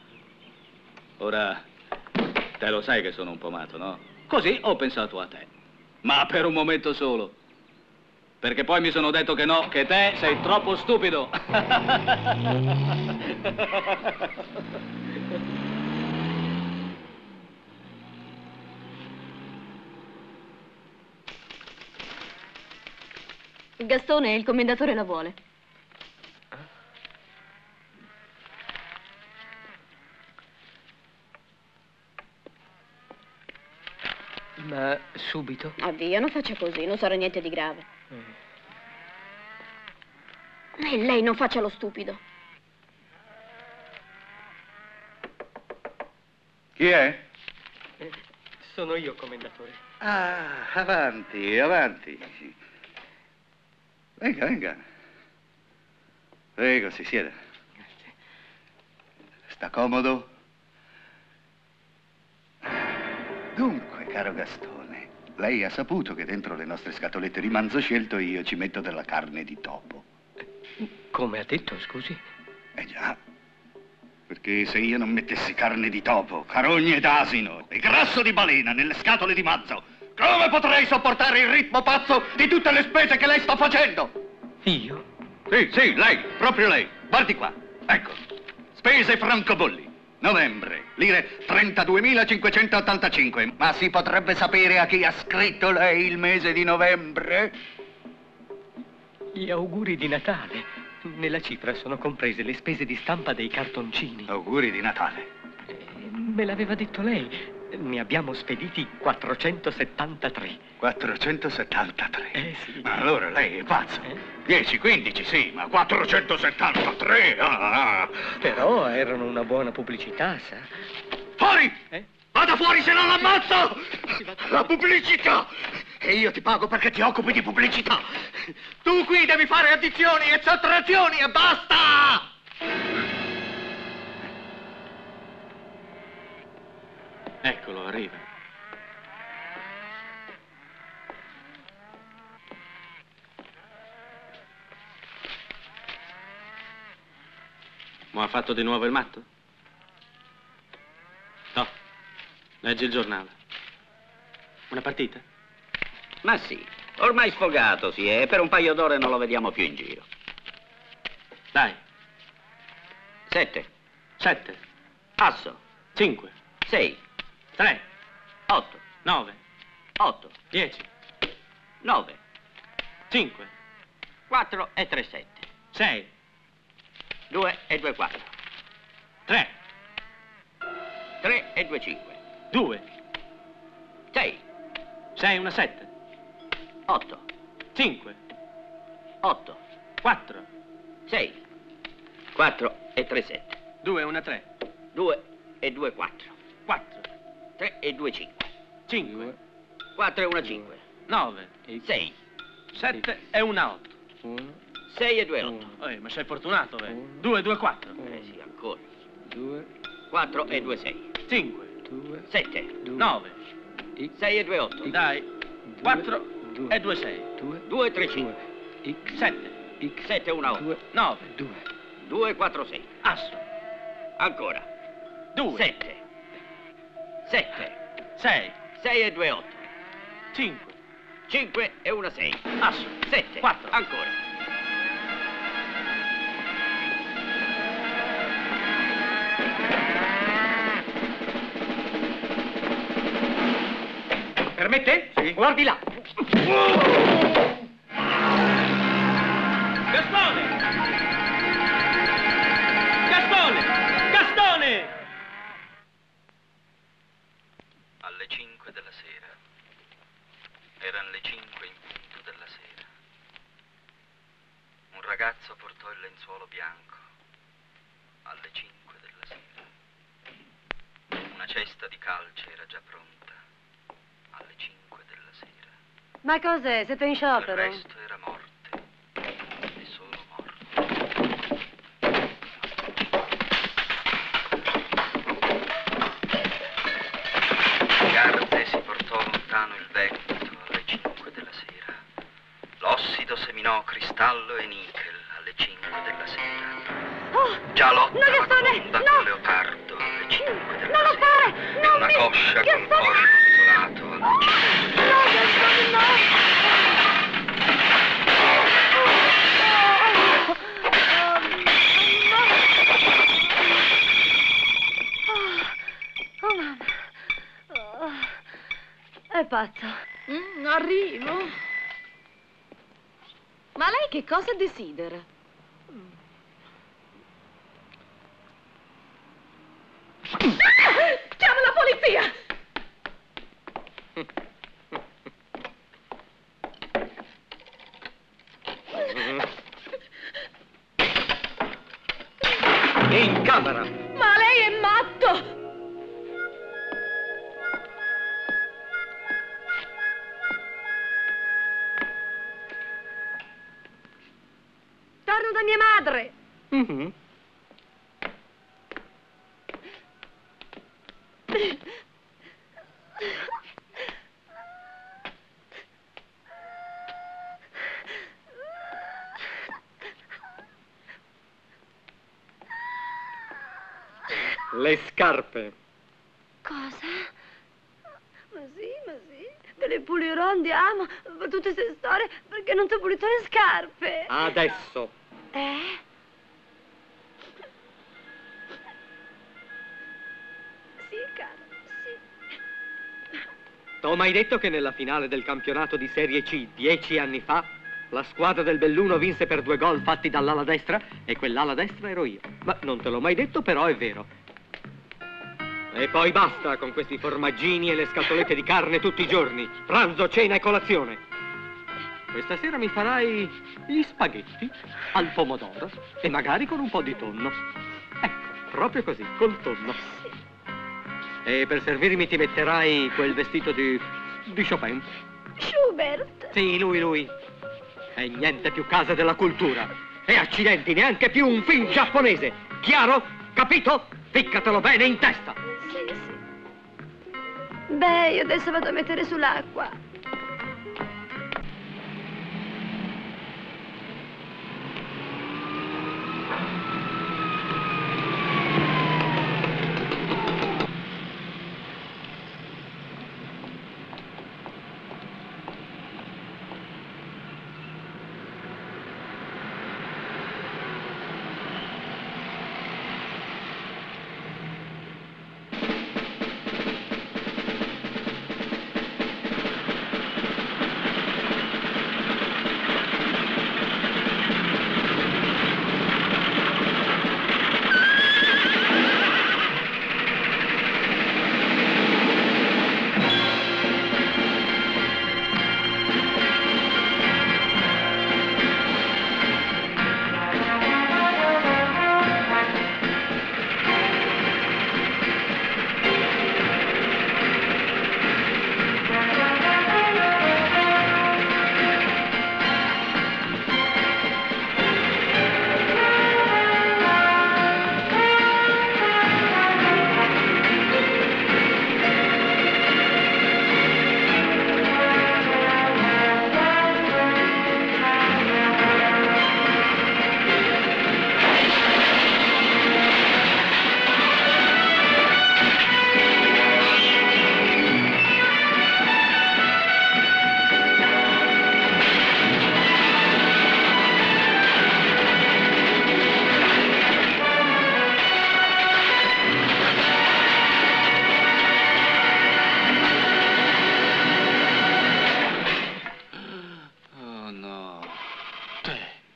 Ora, te lo sai che sono un po' matto, no? Così ho pensato a te. Ma per un momento solo. Perché poi mi sono detto che no, che te sei troppo stupido. Gastone, il commendatore la vuole. Ma subito? Via, non faccia così, non sarà niente di grave. E lei non faccia lo stupido. Chi è? Sono io, commendatore. Ah, avanti, avanti. Venga, venga. Prego, si sieda. Grazie. Sta comodo? Dunque, caro Gastone, lei ha saputo che dentro le nostre scatolette di manzo scelto io ci metto della carne di topo. Come ha detto, scusi? Già. Perché se io non mettessi carne di topo, carogne d'asino e grasso di balena nelle scatole di manzo, come potrei sopportare il ritmo pazzo di tutte le spese che lei sta facendo? Io? Sì, lei, proprio lei. Guardi qua. Ecco. Spese francobolli. Novembre, lire 32.585. Ma si potrebbe sapere a chi ha scritto lei il mese di novembre? Gli auguri di Natale. Nella cifra sono comprese le spese di stampa dei cartoncini. Auguri di Natale. Me l'aveva detto lei. Ne abbiamo spediti 473. 473? Sì. Ma allora lei è pazzo. 10, 15, sì, ma 473? Però erano una buona pubblicità, sa? Fuori! Vada fuori se non l'ammazzo! La pubblicità! E io ti pago perché ti occupi di pubblicità! Tu qui devi fare addizioni e sottrazioni e basta! Eccolo, arriva. Ma ha fatto di nuovo il matto? No. Leggi il giornale. Una partita? Ma sì, ormai sfogato si è, per un paio d'ore non lo vediamo più in giro. Dai. 7. 7. Asso. 5. 6. 3. 8. 9. 8. 10. 9. 5. 4 e 3 7. 6. 2 e 2 4. 3. 3 e 2 5. 2. 6. 6 1 7. 8. 5. 8. 4. 6. 4 e 3, 7. 2 e 1, 3. 2 e 2, 4. 4. 3 e 2, 5. 5. 4 e 1, 5. 9. 6. 7 e 1, 8. 6 e 2, 8. Ma sei fortunato, 2 e 2, 4. Sì, ancora. 4 e 2, 6. 5. 7. 9. 6 e 2, 8. Dai. 4 e 2, 6. 2 e 3, 5. 7. 7 e 1, 8. 9. 2, 4, 6. Asso. Ancora. 2. 7. 7. 6. 6 e 2, 8. 5. 5 e 1, 6. Asso. 7. 4. Ancora. Permette? Sì. Guardi là. Gastone! Gastone! Gastone! Alle 5 della sera. Erano le 5 in punto della sera. Un ragazzo portò il lenzuolo bianco. Alle 5 della sera. Una cesta di calce era già pronta. Alle 5 della sera. Ma cos'è? Siete in sciopero? Il resto era morte. E solo morte. Garze si portò lontano il vento alle 5 della sera. L'ossido seminò cristallo e nichel alle 5 della sera. Oh, Già lotta no, Gastone, Maconda no! con leopardo alle 5 della Non lo sera. fare! E Non una mi... coscia con Gastone! corpo isolato alle 5 della No, Gastone, no! Oh, mamma. È pazzo. Arrivo. Ma lei che cosa desidera? Chiama la polizia! In camera. Ma lei è matto! Torno da mia madre. Le scarpe. Cosa? Ma sì, te le pulirò, andiamo. Per tutte queste storie, perché non ti ho pulito le scarpe. Adesso. Sì, caro, sì. T'ho mai detto che nella finale del campionato di Serie C 10 anni fa la squadra del Belluno vinse per 2 gol fatti dall'ala destra e quell'ala destra ero io. Ma non te l'ho mai detto, però è vero. E poi basta con questi formaggini e le scatolette di carne tutti i giorni. Pranzo, cena e colazione. Questa sera mi farai gli spaghetti al pomodoro e magari con un po' di tonno. Ecco, proprio così, col tonno. E per servirmi ti metterai quel vestito di Chopin. Schubert. Sì, lui. E niente più Casa della Cultura. E accidenti, neanche più un film giapponese. Chiaro? Capito? Ficcatelo bene in testa. Sì. Beh, io adesso vado a mettere sull'acqua.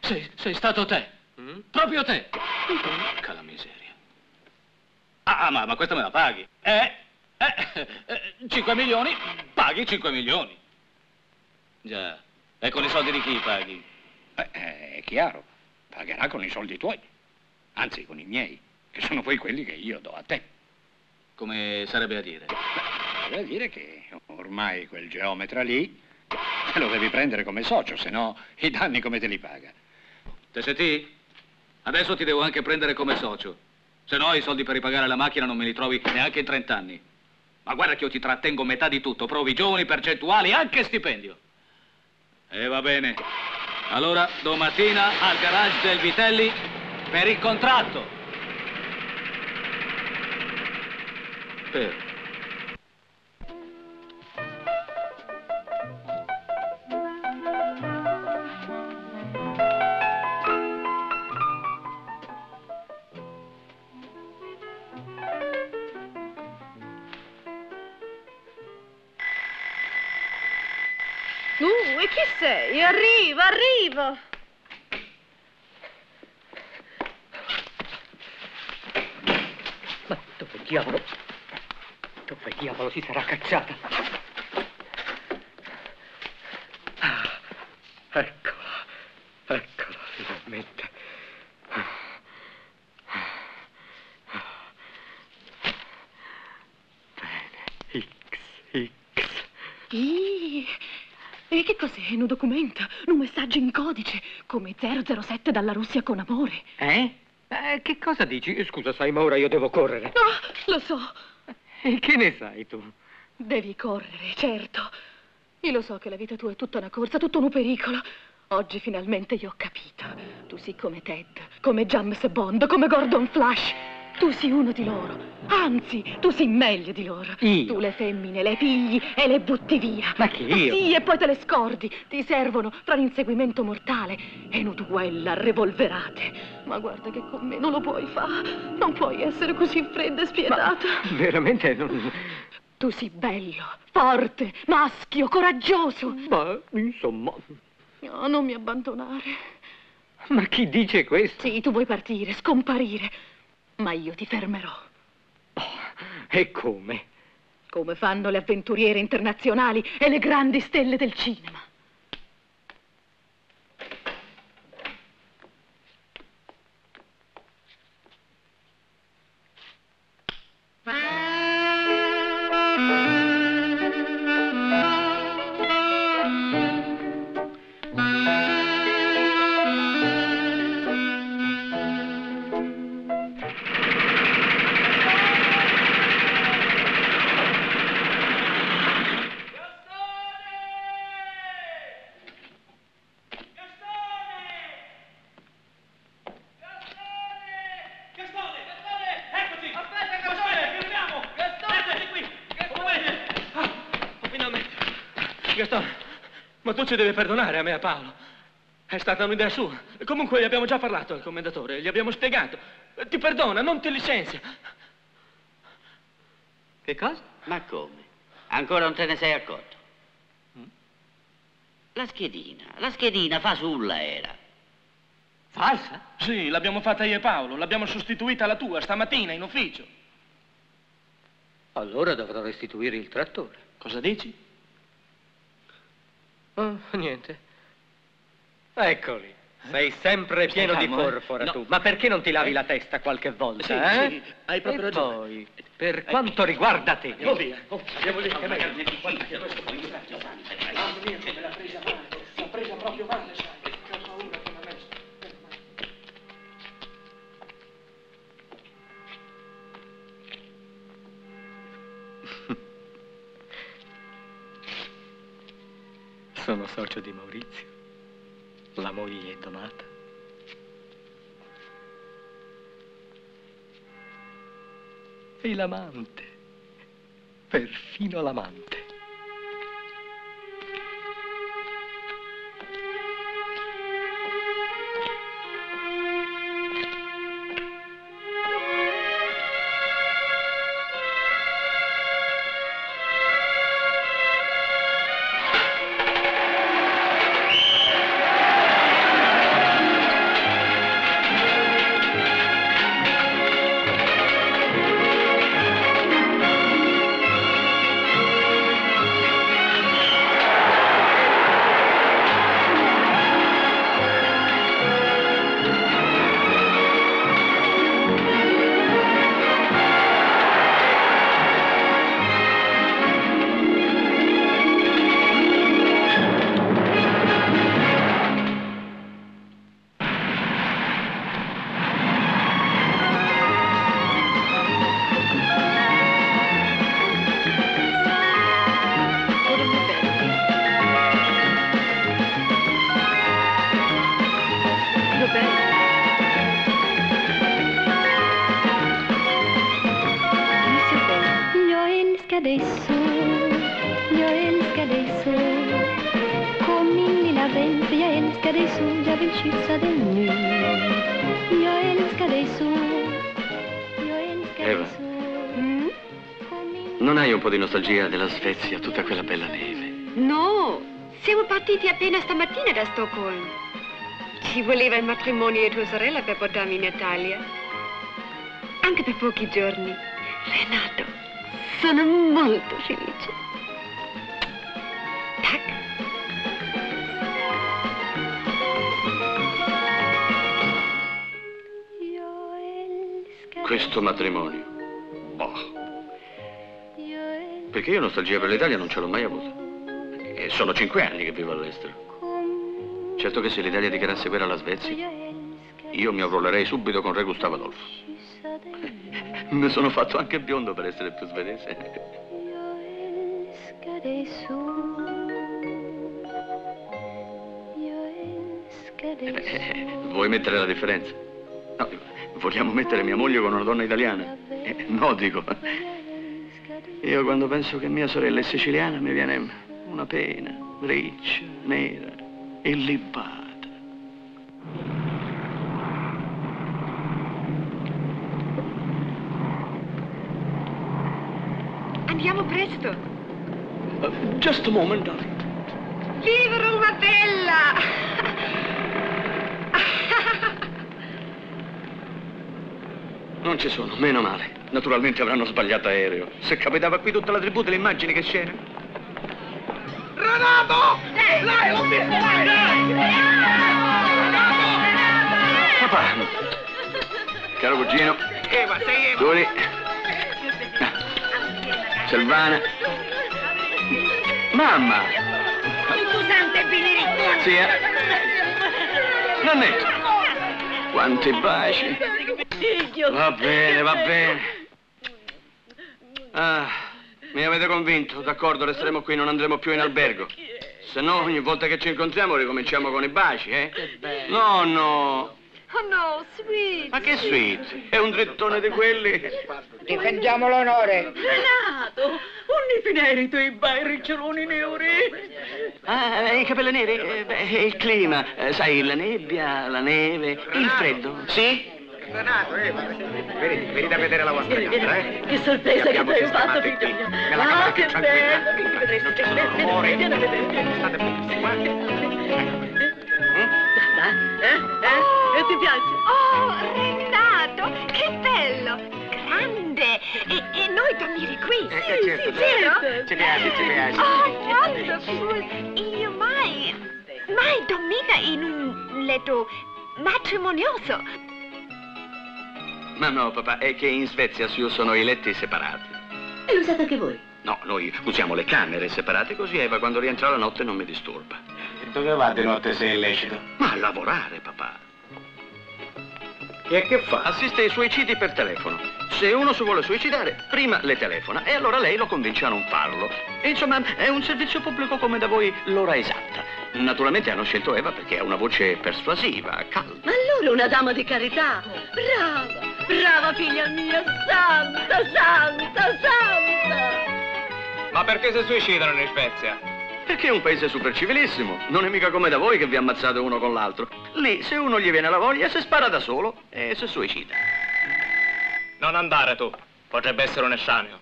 Sei stato te. Proprio te. Porca la miseria. Ma questa me la paghi. 5 milioni, paghi 5 milioni. Già. E con i soldi di chi paghi? È chiaro. Pagherà con i soldi tuoi. Anzi, con i miei, che sono poi quelli che io do a te. Come sarebbe a dire? Sarebbe a dire che ormai quel geometra lì te lo devi prendere come socio, se no i danni come te li paga. TST? Adesso ti devo anche prendere come socio. Se no i soldi per ripagare la macchina non me li trovi neanche in 30 anni. Ma guarda che io ti trattengo metà di tutto, provi giovani, percentuali, anche stipendio. E va bene. Allora, domattina al garage del Vitelli per il contratto. E chi sei? Arrivo. Ma dove diavolo si sarà cacciata? Eccola, finalmente. Bene, X. E che cos'è? Un documento? Un messaggio in codice? Come 007 dalla Russia con amore? Che cosa dici? Scusa, sai, ma ora io devo correre. No, lo so. E che ne sai tu? Devi correre, certo. Io lo so che la vita tua è tutta una corsa, tutto un pericolo. Oggi finalmente io ho capito. Tu sei come Ted, come James Bond, come Gordon Flash. Tu sei uno di loro. Anzi, tu sei meglio di loro. Io? Tu le femmine le pigli e le butti via. Ma che io? Sì, e poi te le scordi. Ti servono tra l'inseguimento mortale e una duella revolverate. Ma guarda che con me non lo puoi fare. Non puoi essere così fredda e spietata. Veramente non... Tu sei bello, forte, maschio, coraggioso. Ma, insomma... No, non mi abbandonare. Ma chi dice questo? Sì, tu vuoi partire, scomparire. Ma io ti fermerò. E come? Come fanno le avventuriere internazionali e le grandi stelle del cinema. Gastone, ma tu ci devi perdonare a me e a Paolo. È stata un'idea sua. Comunque gli abbiamo già parlato al commendatore, gli abbiamo spiegato. Ti perdona, non ti licenzia. Che cosa? Ma come? Ancora non te ne sei accorto? La schedina fasulla era. Falsa? Sì, l'abbiamo fatta io e Paolo, l'abbiamo sostituita alla tua stamattina in ufficio. Allora dovrò restituire il trattore. Cosa dici? Niente. Eccoli. Sei sempre pieno di porpora tu. Ma perché non ti lavi la testa qualche volta, Sì, hai proprio ragione. Poi, per quanto riguarda te... Andiamo via. Andiamo via. Mamma mia, come l'ha presa male. L'ha presa proprio male, sai. Ho paura che non è... Sono socio di Maurizio, la moglie è Donata. E l'amante, perfino l'amante. vind, för jag älskar dig så, jag vill kyssa dig nu. Jag älskar dig så, jag älskar Eva. dig så. Non hai un po' di nostalgia della Svezia, tutta quella bella neve? No, siamo partiti appena stamattina da Stoccolma. Ci voleva il matrimonio di tua sorella per portarmi in Italia. Anche per pochi giorni. Renato, sono molto felice. Tac. Questo matrimonio. Oh. Perché io nostalgia per l'Italia non ce l'ho mai avuta. E sono 5 anni che vivo all'estero. Certo che se l'Italia dichiarasse guerra alla Svezia, io mi arruolerei subito con Re Gustavo Adolfo. Mi sono fatto anche biondo per essere più svedese. Vuoi mettere la differenza? No, vogliamo mettere mia moglie con una donna italiana? No, dico. Io quando penso che mia sorella è siciliana mi viene una pena, riccia, nera, illibata. Andiamo presto. Just a moment, darling. Viva Roma bella! Non ci sono, meno male. Naturalmente avranno sbagliato aereo. Se capitava qui tutta la tribù, te le immagini che scena? Renato! Dai, l'ho visto, dai! Papà! Caro cugino. Eva, sei Eva. Turi. Silvana. Mamma! Scusate, Benedetto. Zia. Nannetto. Quanti baci. Va bene, va bene. Ah, mi avete convinto, d'accordo, resteremo qui, non andremo più in albergo. Se no, ogni volta che ci incontriamo ricominciamo con i baci, eh? No, no. Oh no, sweet. Ma che sweet? È un drittone di quelli. Difendiamo l'onore. Renato, un neri i bei riccioloni neri. Ah, i capelli neri? Beh, il clima, sai, la nebbia, la neve, il freddo. Sì? Renato, Eva, venite a vedere la vostra casa, eh? Che sorpresa che tu hai fatto, figlio mio. Ah, che bello, vieni a vedere. State benissimo, E ti piace? Oh, Renato, che bello, grande. E noi dormire qui. certo, vero? Ci piace. Oh, wonderful. Io mai dormita in un letto matrimonioso. Ma no, papà, è che in Svezia si usano i letti separati. E lo usate anche voi? No, noi usiamo le camere separate, così Eva quando rientra la notte non mi disturba. Dove va di notte se è lecito? Ma a lavorare, papà. E che fa? Assiste ai suicidi per telefono. Se uno si vuole suicidare, prima le telefona e allora lei lo convince a non farlo. E insomma, è un servizio pubblico come da voi l'ora esatta. Naturalmente hanno scelto Eva perché ha una voce persuasiva, calda. Ma allora una dama di carità. Brava figlia mia, santa. Ma perché si suicidano in Svezia? Perché è un paese super civilissimo. Non è mica come da voi che vi ammazzate uno con l'altro. Lì, se uno gli viene la voglia, si spara da solo e si suicida. Non andare tu, potrebbe essere un estraneo.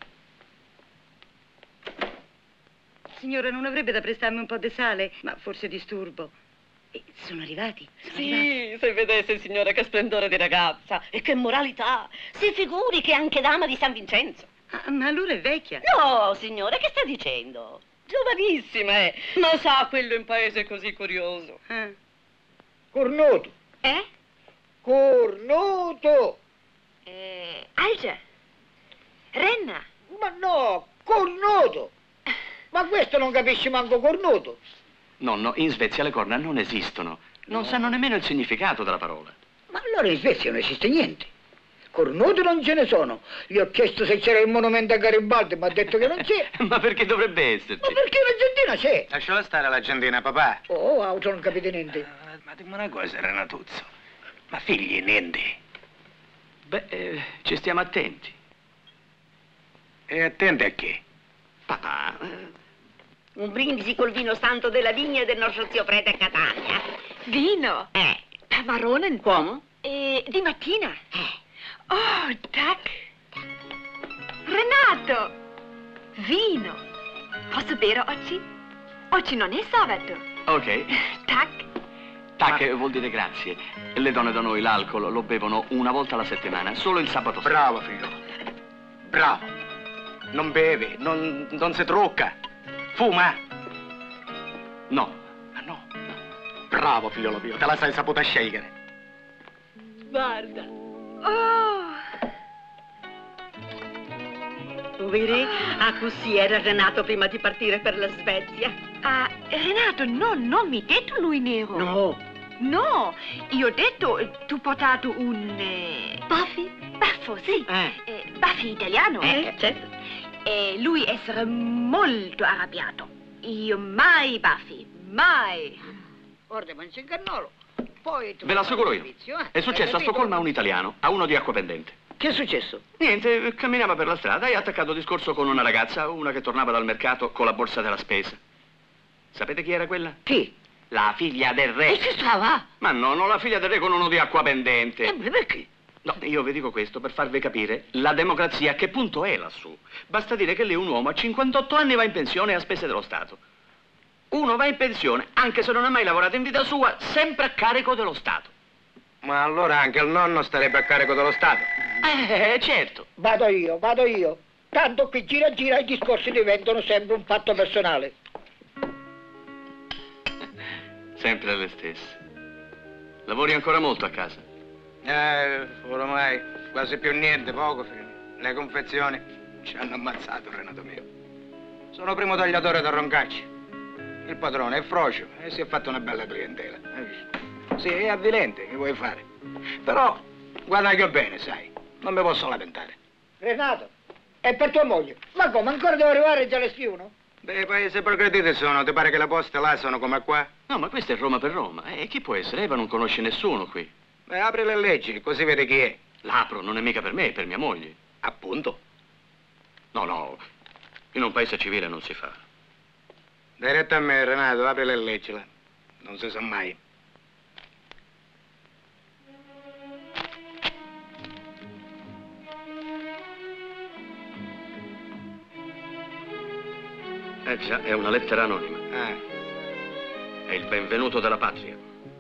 Signora, non avrebbe da prestarmi un po' di sale? Ma forse disturbo. Sono arrivati? Sì, se vedesse, signora, che splendore di ragazza e che moralità. Si figuri che è anche dama di San Vincenzo. Ah, ma allora è vecchia? No, signora, che sta dicendo? Giovanissima, ma sa, quello in paese è così curioso. Cornuto. Cornuto. Algia. Renna. Ma no, cornuto. Ma questo non capisci manco cornuto. Nonno, in Svezia le corna non esistono. Non sanno nemmeno il significato della parola. Ma allora in Svezia non esiste niente. Cornuti non ce ne sono. Gli ho chiesto se c'era il monumento a Garibaldi, mi ha detto che non c'è. Ma perché dovrebbe esserci? Ma perché l'Argentina c'è? Lasciala stare l'Argentina, papà. Oh, auto non capite niente. Ma dimmi una cosa, Renatuzzo. Ma figli niente. Beh, ci stiamo attenti. E attenti a che? Papà, Un brindisi col vino santo della vigna del nostro zio Prete a Catania. Vino? Tamaronen? Come? Di mattina? Oh, tac. Renato! Vino. Posso bere oggi? Oggi non è sabato. Ok. Tac. Tac vuol dire grazie. Le donne da noi l'alcol lo bevono una volta alla settimana, solo il sabato sera. Bravo, figlio. Bravo. Non beve, non si trucca. Fuma? No. Ah, no? Bravo, figliolo mio, te la sei saputa scegliere. Guarda. Oh! Vedi? Ah, così era Renato prima di partire per la Svezia. Ah, Renato, non mi detto lui nero. No. No, io ho detto, tu portato un... Buffy? Baffo, sì. Buffy italiano. Certo. E lui essere molto arrabbiato. Io mai Buffy, mai. Ora devo ingannarlo. Poi Ve l'assicuro io. È successo a Stoccolma a un italiano, a uno di acqua pendente. Che è successo? Niente, camminava per la strada e ha attaccato discorso con una ragazza, una che tornava dal mercato con la borsa della spesa. Sapete chi era quella? Chi? La figlia del re. E che stava? Ma no, non la figlia del re con uno di acqua pendente. Perché? No, io vi dico questo per farvi capire la democrazia a che punto è lassù. Basta dire che lì un uomo a 58 anni va in pensione a spese dello Stato. Uno va in pensione, anche se non ha mai lavorato in vita sua, sempre a carico dello Stato. Ma allora anche il nonno starebbe a carico dello Stato. Certo. Vado io. Tanto qui gira i discorsi diventano sempre un fatto personale. Sempre le stesse. Lavori ancora molto a casa? Ormai quasi più niente, poco, figlio. Le confezioni ci hanno ammazzato, Renato mio. Sono primo tagliatore da Roncacci. Il padrone è frocio e si è fatto una bella clientela. Hai visto? Sì, è avvilente, che vuoi fare? Però guadagno bene, sai. Non mi posso lamentare. Renato, è per tua moglie. Ma come, ancora devo arrivare già alle spiuno? Beh, paesi progrediti sono. Ti pare che le poste là sono come qua? No, ma questo è Roma per Roma. E chi può essere? Eva non conosce nessuno qui. Beh, apri le leggi, così vede chi è. L'apro, non è mica per me, è per mia moglie. Appunto. No, in un paese civile non si fa. Dai retta a me, Renato, apri le leggi là. Non si sa mai. Già, è una lettera anonima. È il benvenuto della patria.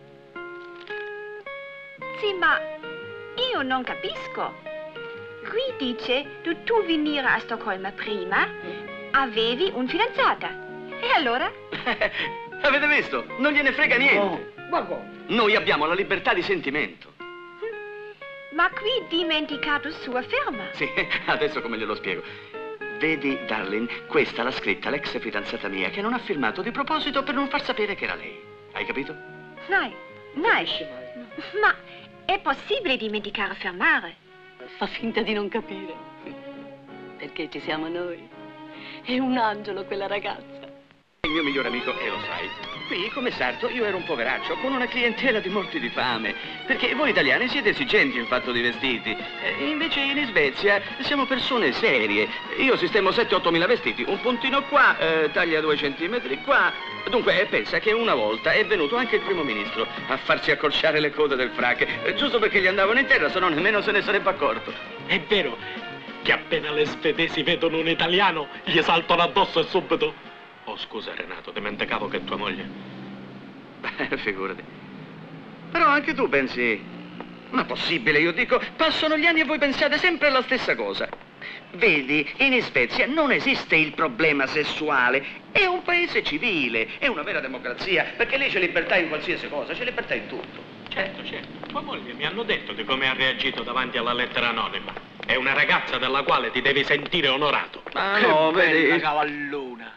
Sì, ma io non capisco. Qui dice che tu venire a Stoccolma prima, avevi un fidanzata. E allora? Avete visto? Non gliene frega niente. No. Ma come? Noi abbiamo la libertà di sentimento. Ma qui dimenticato sua firma. Sì, adesso come glielo spiego. Vedi, darling, questa l'ha scritta l'ex fidanzata mia che non ha firmato di proposito per non far sapere che era lei. Hai capito? No. Ma è possibile dimenticare a firmare? Fa finta di non capire. Perché ci siamo noi. È un angelo quella ragazza. Il mio migliore amico, e lo sai, qui come sarto io ero un poveraccio con una clientela di morti di fame, perché voi italiani siete esigenti in fatto di vestiti, invece in Svezia siamo persone serie. Io sistemo 7-8 mila vestiti, un puntino qua, taglia 2 centimetri qua. Dunque pensa che una volta è venuto anche il primo ministro a farsi accorciare le code del frac, giusto perché gli andavano in terra, se no nemmeno se ne sarebbe accorto. È vero che appena le svedesi vedono un italiano gli saltano addosso e subito... Oh, scusa, Renato, dimenticavo che è tua moglie. Beh, figurati. Però anche tu pensi... Ma possibile, io dico, passano gli anni e voi pensate sempre alla stessa cosa. Vedi, in Svezia non esiste il problema sessuale. È un paese civile, è una vera democrazia, perché lì c'è libertà in qualsiasi cosa, c'è libertà in tutto. Certo. Tua moglie mi hanno detto di come ha reagito davanti alla lettera anonima. È una ragazza della quale ti devi sentire onorato. Ma no, vedi... Bella cavallona.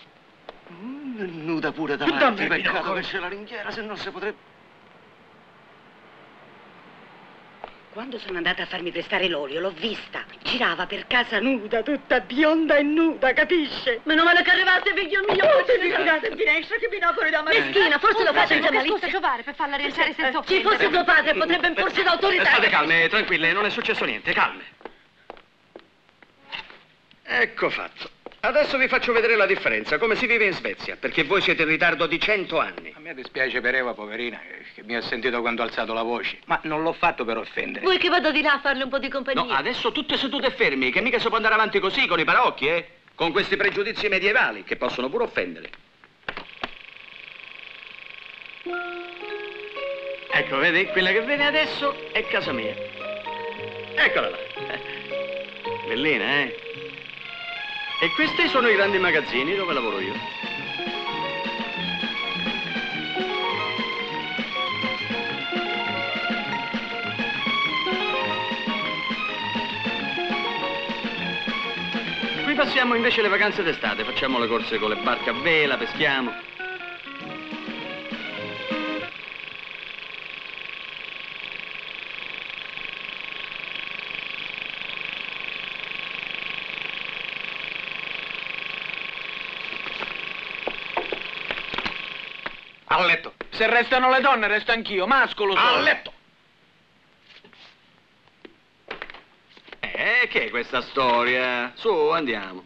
Nuda pure davanti, peccato che c'è la ringhiera, se no si potrebbe... Quando sono andata a farmi prestare l'olio, l'ho vista. Girava per casa nuda, tutta bionda e nuda, capisce? Meno male che arrivaste, figlio mio! Vi guardate in finestra che binocoli da mare. Meschina, forse lo fate già malissimo. Scusa, giovare per farla rientrare senza Ci offendere. fosse tuo padre, potrebbe imporsi l'autorità. State calme, tranquille, non è successo niente, calme. Ecco fatto. Adesso vi faccio vedere la differenza, come si vive in Svezia, perché voi siete in ritardo di 100 anni. A me dispiace per Eva, poverina, che mi ha sentito quando ho alzato la voce, ma non l'ho fatto per offendere. Vuoi che vada di là a farle un po' di compagnia? No, adesso tutte sedute e fermi, che mica si può andare avanti così, con i paraocchi, con questi pregiudizi medievali, che possono pure offendere. Ecco, vedi, quella che vedi adesso è casa mia. Eccola là. Bellina, eh? E questi sono i grandi magazzini dove lavoro io. Qui passiamo invece le vacanze d'estate, facciamo le corse con le barche a vela, peschiamo. A letto. Se restano le donne, resto anch'io, mascolo solo. A letto! Che è questa storia? Su, andiamo.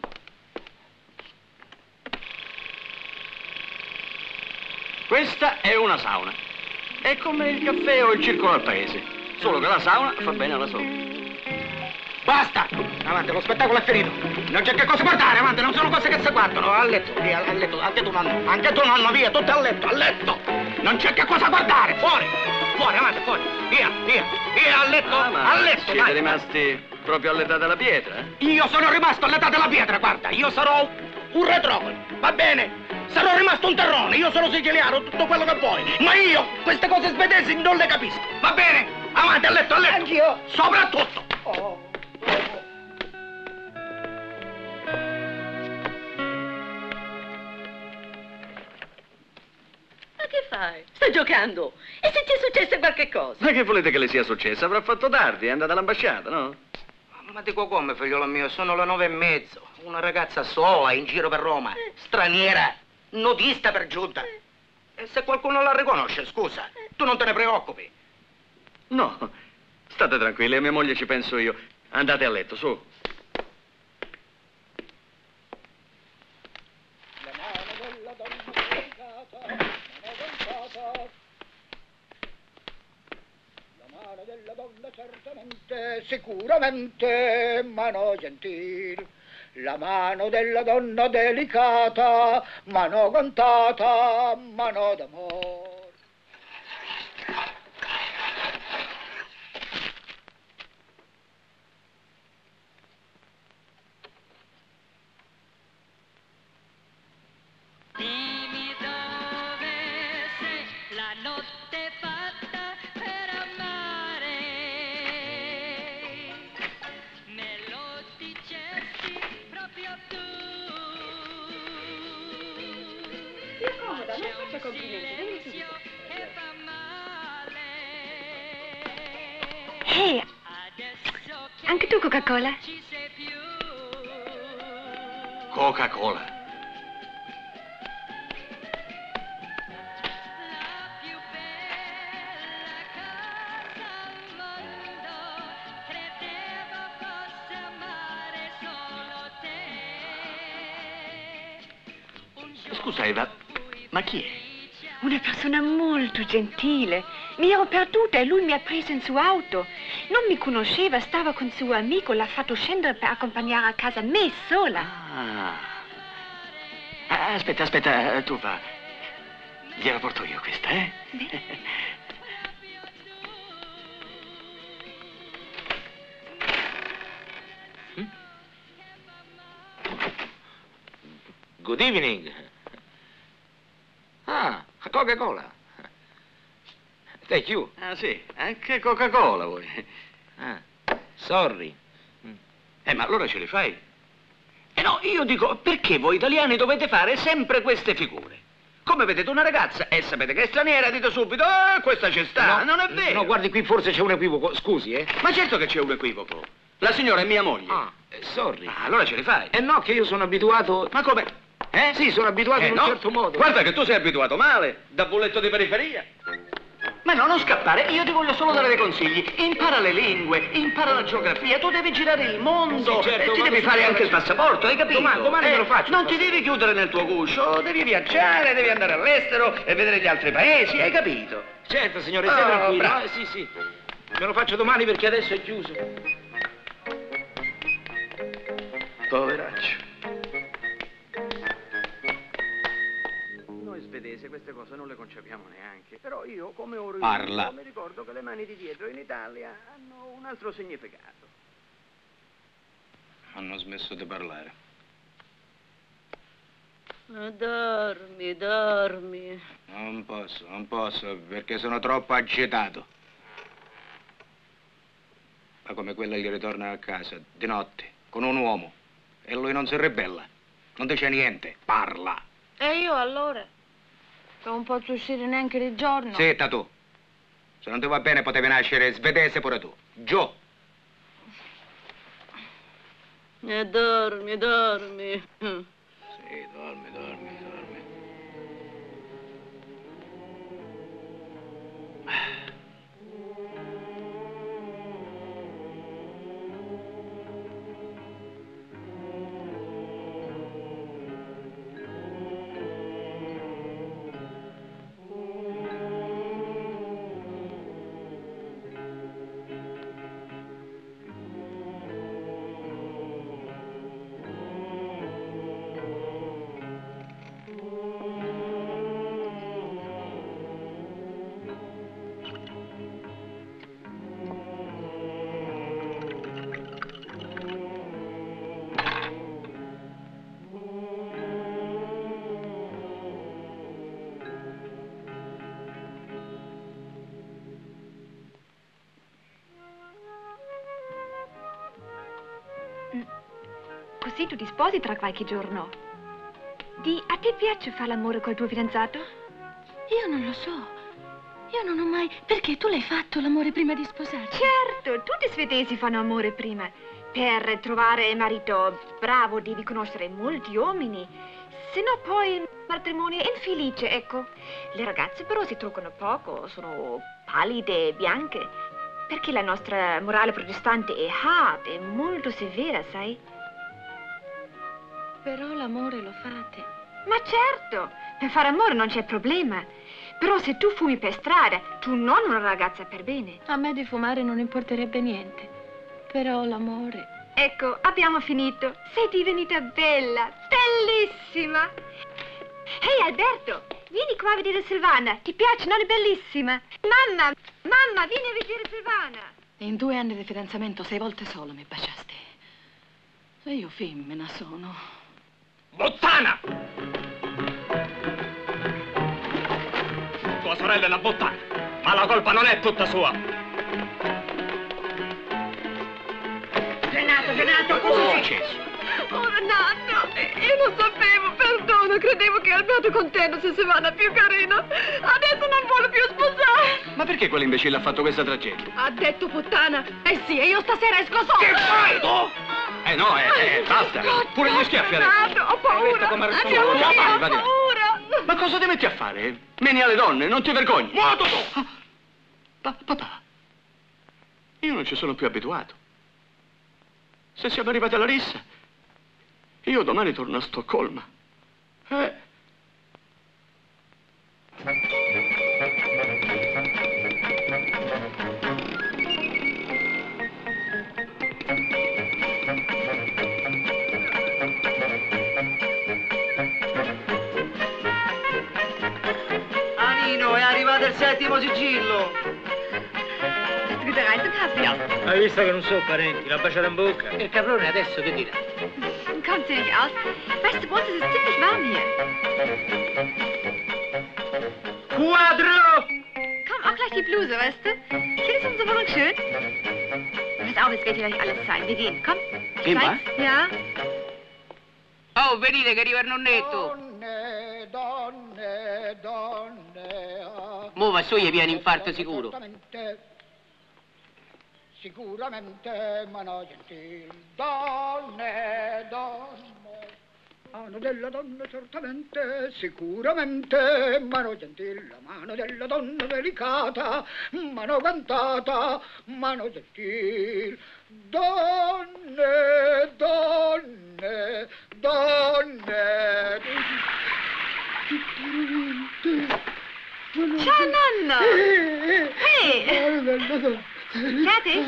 Questa è una sauna. È come il caffè o il circolo al paese. Solo che la sauna fa bene alla salute. Basta! Avanti, lo spettacolo è finito. Non c'è che cosa guardare, avanti, non sono cose che si guardano. A letto, via, a letto, anche tu nonno, via, tutte a letto. Non c'è che cosa guardare, fuori! Fuori, avanti, fuori. Via, a letto, a letto, Siete rimasti proprio all'età della pietra, eh? Io sono rimasto all'età della pietra, guarda, io sarò un retrogrado, va bene? Sarò rimasto un terrone, io sono siciliano, tutto quello che vuoi. Ma io queste cose svedesi non le capisco, va bene? Avanti, a letto. Anch'io. Soprattutto. Ma che fai? Stai giocando? E se ti è successo qualche cosa? Ma che volete che le sia successo? Avrà fatto tardi, è andata all'ambasciata, no? Ma dico come, figliolo mio, sono le 9:30. Una ragazza sola, in giro per Roma, straniera, nudista per giunta. E se qualcuno la riconosce, scusa, tu non te ne preoccupi. No, state tranquilli, a mia moglie ci penso io. Andate a letto, su. Della donna certamente, sicuramente, mano gentil. La mano della donna delicata, mano contata, mano d'amor. Dimmi dove sei, la notte fatta per amare. Me lo dicesti proprio tu. Sia comoda, non faccia complimenti, venga subito. Che fa male. Ehi, anche tu Coca-Cola? Coca-Cola. Scusa Eva, ma chi è? Una persona molto gentile. Mi ero perduta e lui mi ha preso in sua auto. Non mi conosceva, stava con suo amico, l'ha fatto scendere per accompagnare a casa me sola. Aspetta, tu va. Gliela porto io questa, eh? Good evening. Ah, Coca-Cola. Thank you. Ah, sì, anche Coca-Cola vuoi. Ah, sorry. Ma allora ce li fai? No, io dico, perché voi italiani dovete fare sempre queste figure? Come vedete una ragazza e sapete che è straniera, dite subito, questa ci sta. No, non è vero. No, guardi, qui forse c'è un equivoco, scusi, Ma certo che c'è un equivoco. La signora è mia moglie. Sorry. Allora ce li fai? No, che io sono abituato... Ma come? Sì, sono abituato in un no. certo modo. Guarda che tu sei abituato male, da bulletto di periferia. Ma no, non scappare, io ti voglio solo dare dei consigli. Impara le lingue, impara la geografia, tu devi girare il mondo. Sì, certo, e ti devi fare anche il passaporto, hai capito? Domani me lo faccio. Non ti devi chiudere nel tuo guscio, devi viaggiare, devi andare all'estero e vedere gli altri paesi, hai capito? Certo, signore, stia tranquillo. bravo. Sì, sì. Me lo faccio domani perché adesso è chiuso. Poveraccio. Noi svedesi queste cose non le concepiamo neanche, però io, come oro Parla. mi ricordo che le mani di dietro in Italia hanno un altro significato. Hanno smesso di parlare. Dormi, dormi. Non posso, perché sono troppo agitato. Ma come quella gli ritorna a casa, di notte, con un uomo, e lui non si ribella, non dice niente, parla. E io allora? Non posso uscire neanche di giorno. Zitta tu. Se non ti va bene potevi nascere svedese pure tu. Giù. E dormi, dormi. Sì, dormi. Così tu ti sposi tra qualche giorno. A te piace fare l'amore col tuo fidanzato? Io non lo so. Io non ho mai... Perché tu l'hai fatto l'amore prima di sposarti? Certo, tutti i svedesi fanno amore prima. Per trovare un marito bravo devi conoscere molti uomini. Se no poi il matrimonio è infelice, ecco. Le ragazze però si truccano poco, sono pallide e bianche. Perché la nostra morale protestante è hard, è molto severa, sai? Però l'amore lo fate. Ma certo, per fare amore non c'è problema. Però se tu fumi per strada, tu non una ragazza per bene. A me di fumare non importerebbe niente. Però l'amore... Ecco, abbiamo finito. Sei divenuta bella, bellissima. Ehi, Alberto, vieni qua a vedere Silvana. Ti piace, non è bellissima? Mamma, vieni a vedere Silvana. In 2 anni di fidanzamento 6 volte solo mi baciasti. E io femmina sono. Bottana! Tua sorella è una bottana, ma la colpa non è tutta sua. Renato, cosa è successo? Oh, Renato, io non sapevo, perdono, credevo che Alberto contento se Silvana è più carina. Adesso non vuole più sposare. Ma perché quell'imbecille ha fatto questa tragedia? Ha detto puttana. Eh sì, e io stasera esco sola. Che fai tu? No, basta. Pure gli schiaffi adesso. Renato, ho paura. Andiamo via, ho paura. Ma cosa ti metti a fare? Meni alle donne, non ti vergogni. Muoto tu! Papà, io non ci sono più abituato. Se siamo arrivati alla rissa, io domani torno a Stoccolma. Anino, è arrivato il 7° sigillo. Bist du bereit zum Kaffee? Hai visto che non sono parenti, la baciata in bocca. Il caprone adesso che dirà? Komm, zieh dich aus. Weißt du, bei uns ist es ziemlich warm hier. Quadro! Komm, auch gleich die Bluse, weißt du? Findest du unsere Wohnung schön? Pass auf, jetzt werde ich gleich alles zeigen. Wir gehen, komm. Gehen wir? Ja. Oh, venite che arriva il nonnetto. Donne. Mo va su, gli viene infarto sicuro. Sicuramente, ma no gentil. Donne. Mano della donna certamente, sicuramente, mano gentile, mano della donna delicata, mano cantata, mano gentile. Donne, donne, donne. Ciao nonno! Ehi! Siete?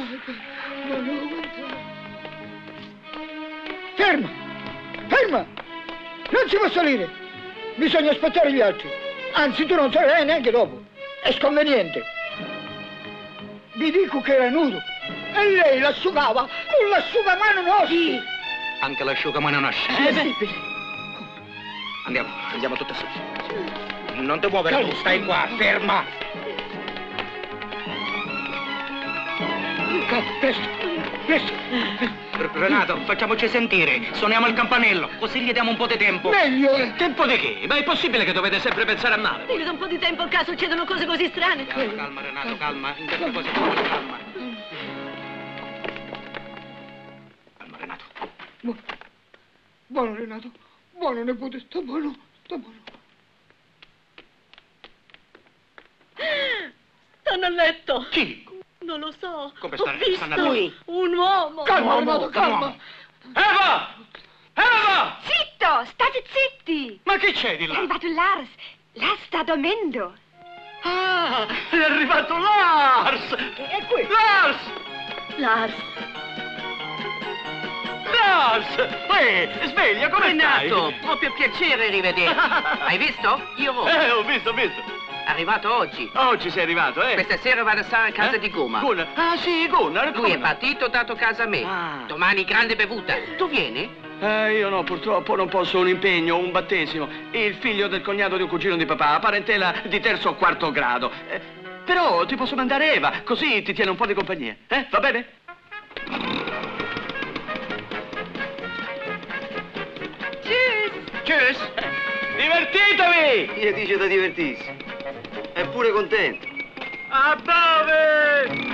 Ferma! Ferma! Non si può salire! Bisogna aspettare gli altri. Anzi, tu non salirai neanche dopo. È sconveniente. Vi dico che era nudo. E lei l'asciugava con l'asciugamano nostro. Anche l'asciugamano nostro. Andiamo tutte su. Non ti muovere tu, stai qua, ferma. Presto, presto. Renato, facciamoci sentire. Suoniamo il campanello, così gli diamo un po' di tempo. Meglio. Tempo di che? Ma è possibile che dovete sempre pensare a male? Io da un po' di tempo qua succedono cose così strane. Calma, Renato, calma. In queste cose calma. Calma, Renato. Buono, Renato. Buono, nipote. Sta buono, sta buono. Stanno a letto. Chi? Non lo so. Come Ho visto stanno a letto? un uomo. Calma, Renato, calma. Eva! Eva! Zitto, state zitti! Ma che c'è di È là? arrivato Lars. Lars sta dormendo. Ah, è arrivato Lars! È qui. Lars! Lars. Lars! Sveglia, come Renato, stai? proprio piacere rivederti. Hai visto? Io Ho visto. arrivato oggi. Oggi sei arrivato, eh? Questa sera vado a stare a casa di Gunnar. Gunnar? Ah, sì, Gunnar. Lui è partito, dato casa a me. Ah. Domani grande bevuta. Tu vieni? Io no, purtroppo non posso, un impegno, un battesimo. Il figlio del cognato di un cugino di papà, parentela di terzo o quarto grado. Però ti posso mandare Eva, così ti tiene un po' di compagnia. Va bene? Tschüss! Divertitevi! Io dice da divertirsi. È pure contento. A dove?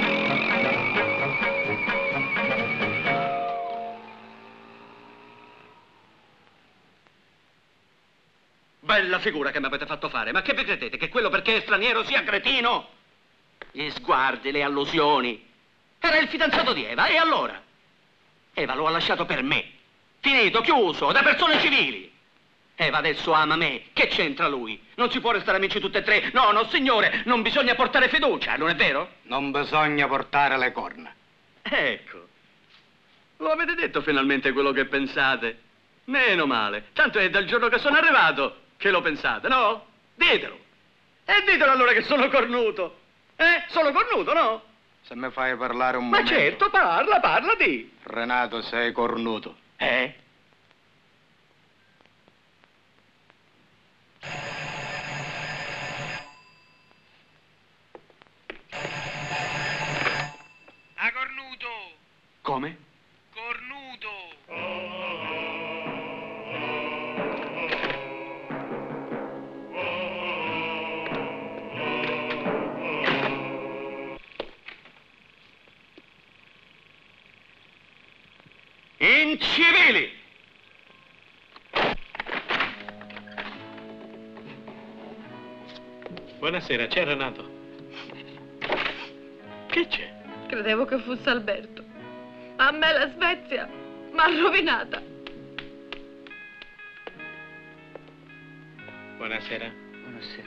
Bella figura che mi avete fatto fare, ma che vi credete? Che quello perché è straniero sia cretino? Gli sguardi, le allusioni. Era il fidanzato di Eva, e allora? Eva lo ha lasciato per me. Finito, chiuso, da persone civili. Eva adesso ama me, che c'entra lui? Non si può restare amici tutte e tre. No, no, signore, non bisogna portare fiducia, non è vero? Non bisogna portare le corna. Ecco. Lo avete detto finalmente quello che pensate? Meno male. Tanto è dal giorno che sono arrivato che lo pensate, no? Ditelo. E ditelo allora che sono cornuto. Sono cornuto, no? Se mi fai parlare un Ma momento. certo, parla, di. Renato, sei cornuto. Ha cornuto! Come? Cornuto! Incivili! Buonasera, c'è Renato? Che c'è? Credevo che fosse Alberto. A me la Svezia m'ha rovinata. Buonasera. Buonasera.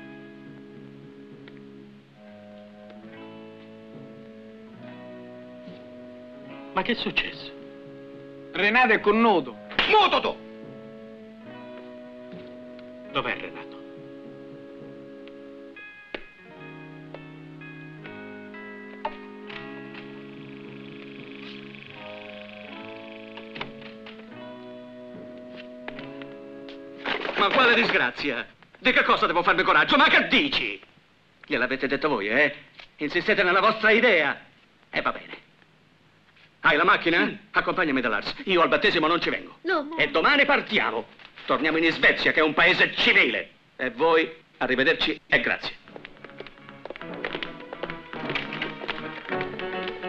Ma che è successo? Renato è cornuto. Muto tu! Dov'è Renato? Ma quale disgrazia? Di che cosa devo farmi coraggio? Ma che dici? Gliel'avete detto voi, eh? Insistete nella vostra idea? Va bene. Hai la macchina? Sì. Accompagnami da Lars. Io al battesimo non ci vengo. No. E domani partiamo. Torniamo in Svezia, che è un paese civile. E voi, arrivederci e grazie.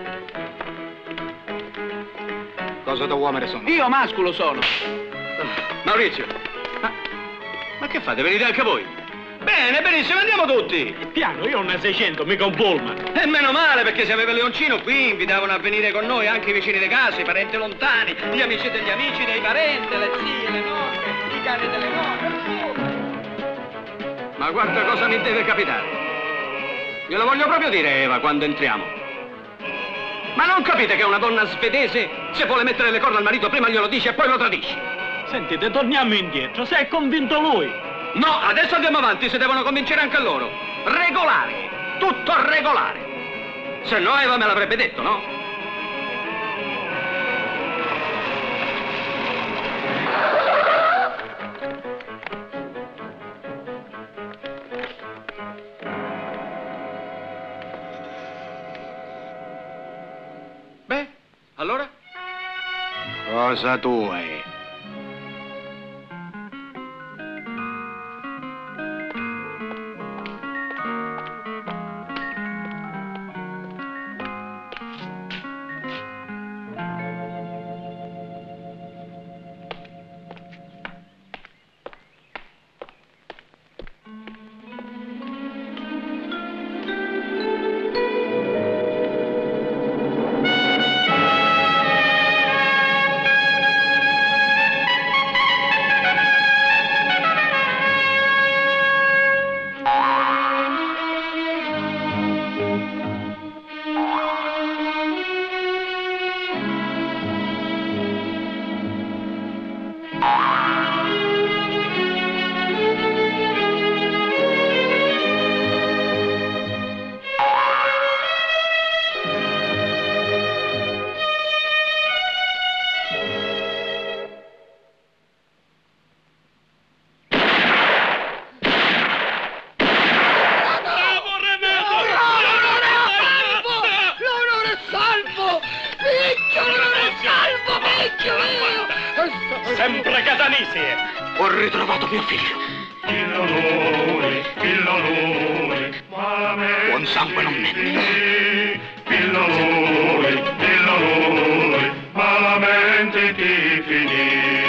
Cosa da uomini sono? Io masculo sono. Maurizio, ma che fate? Venite anche voi? Bene, benissimo, andiamo tutti. Piano, io ho una 600, mica un pullman. E meno male, perché se aveva Leoncino qui invitavano a venire con noi anche i vicini di casa, i parenti lontani, gli amici degli amici dei parenti, le zie, le nonne, i cani delle nonne. Ma guarda cosa mi deve capitare. Glielo voglio proprio dire, Eva, quando entriamo. Ma non capite che una donna svedese, se vuole mettere le corna al marito, prima glielo dice e poi lo tradisce? Sentite, torniamo indietro, se è convinto lui. No, adesso andiamo avanti, se devono convincere anche loro. Regolare, tutto regolare. Se no Eva me l'avrebbe detto, no? Beh, allora? Cosa tua? Sempre Catanisie! Ho ritrovato mio figlio. Buon sangue non mente. Pilloloni, malamente ti finì.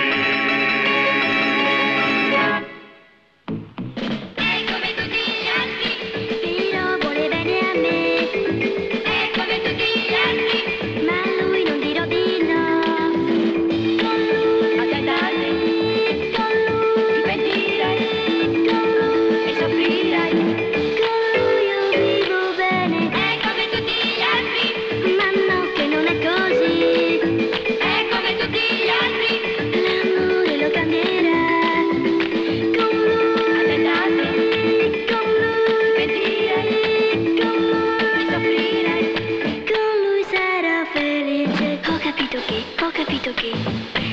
Ho capito che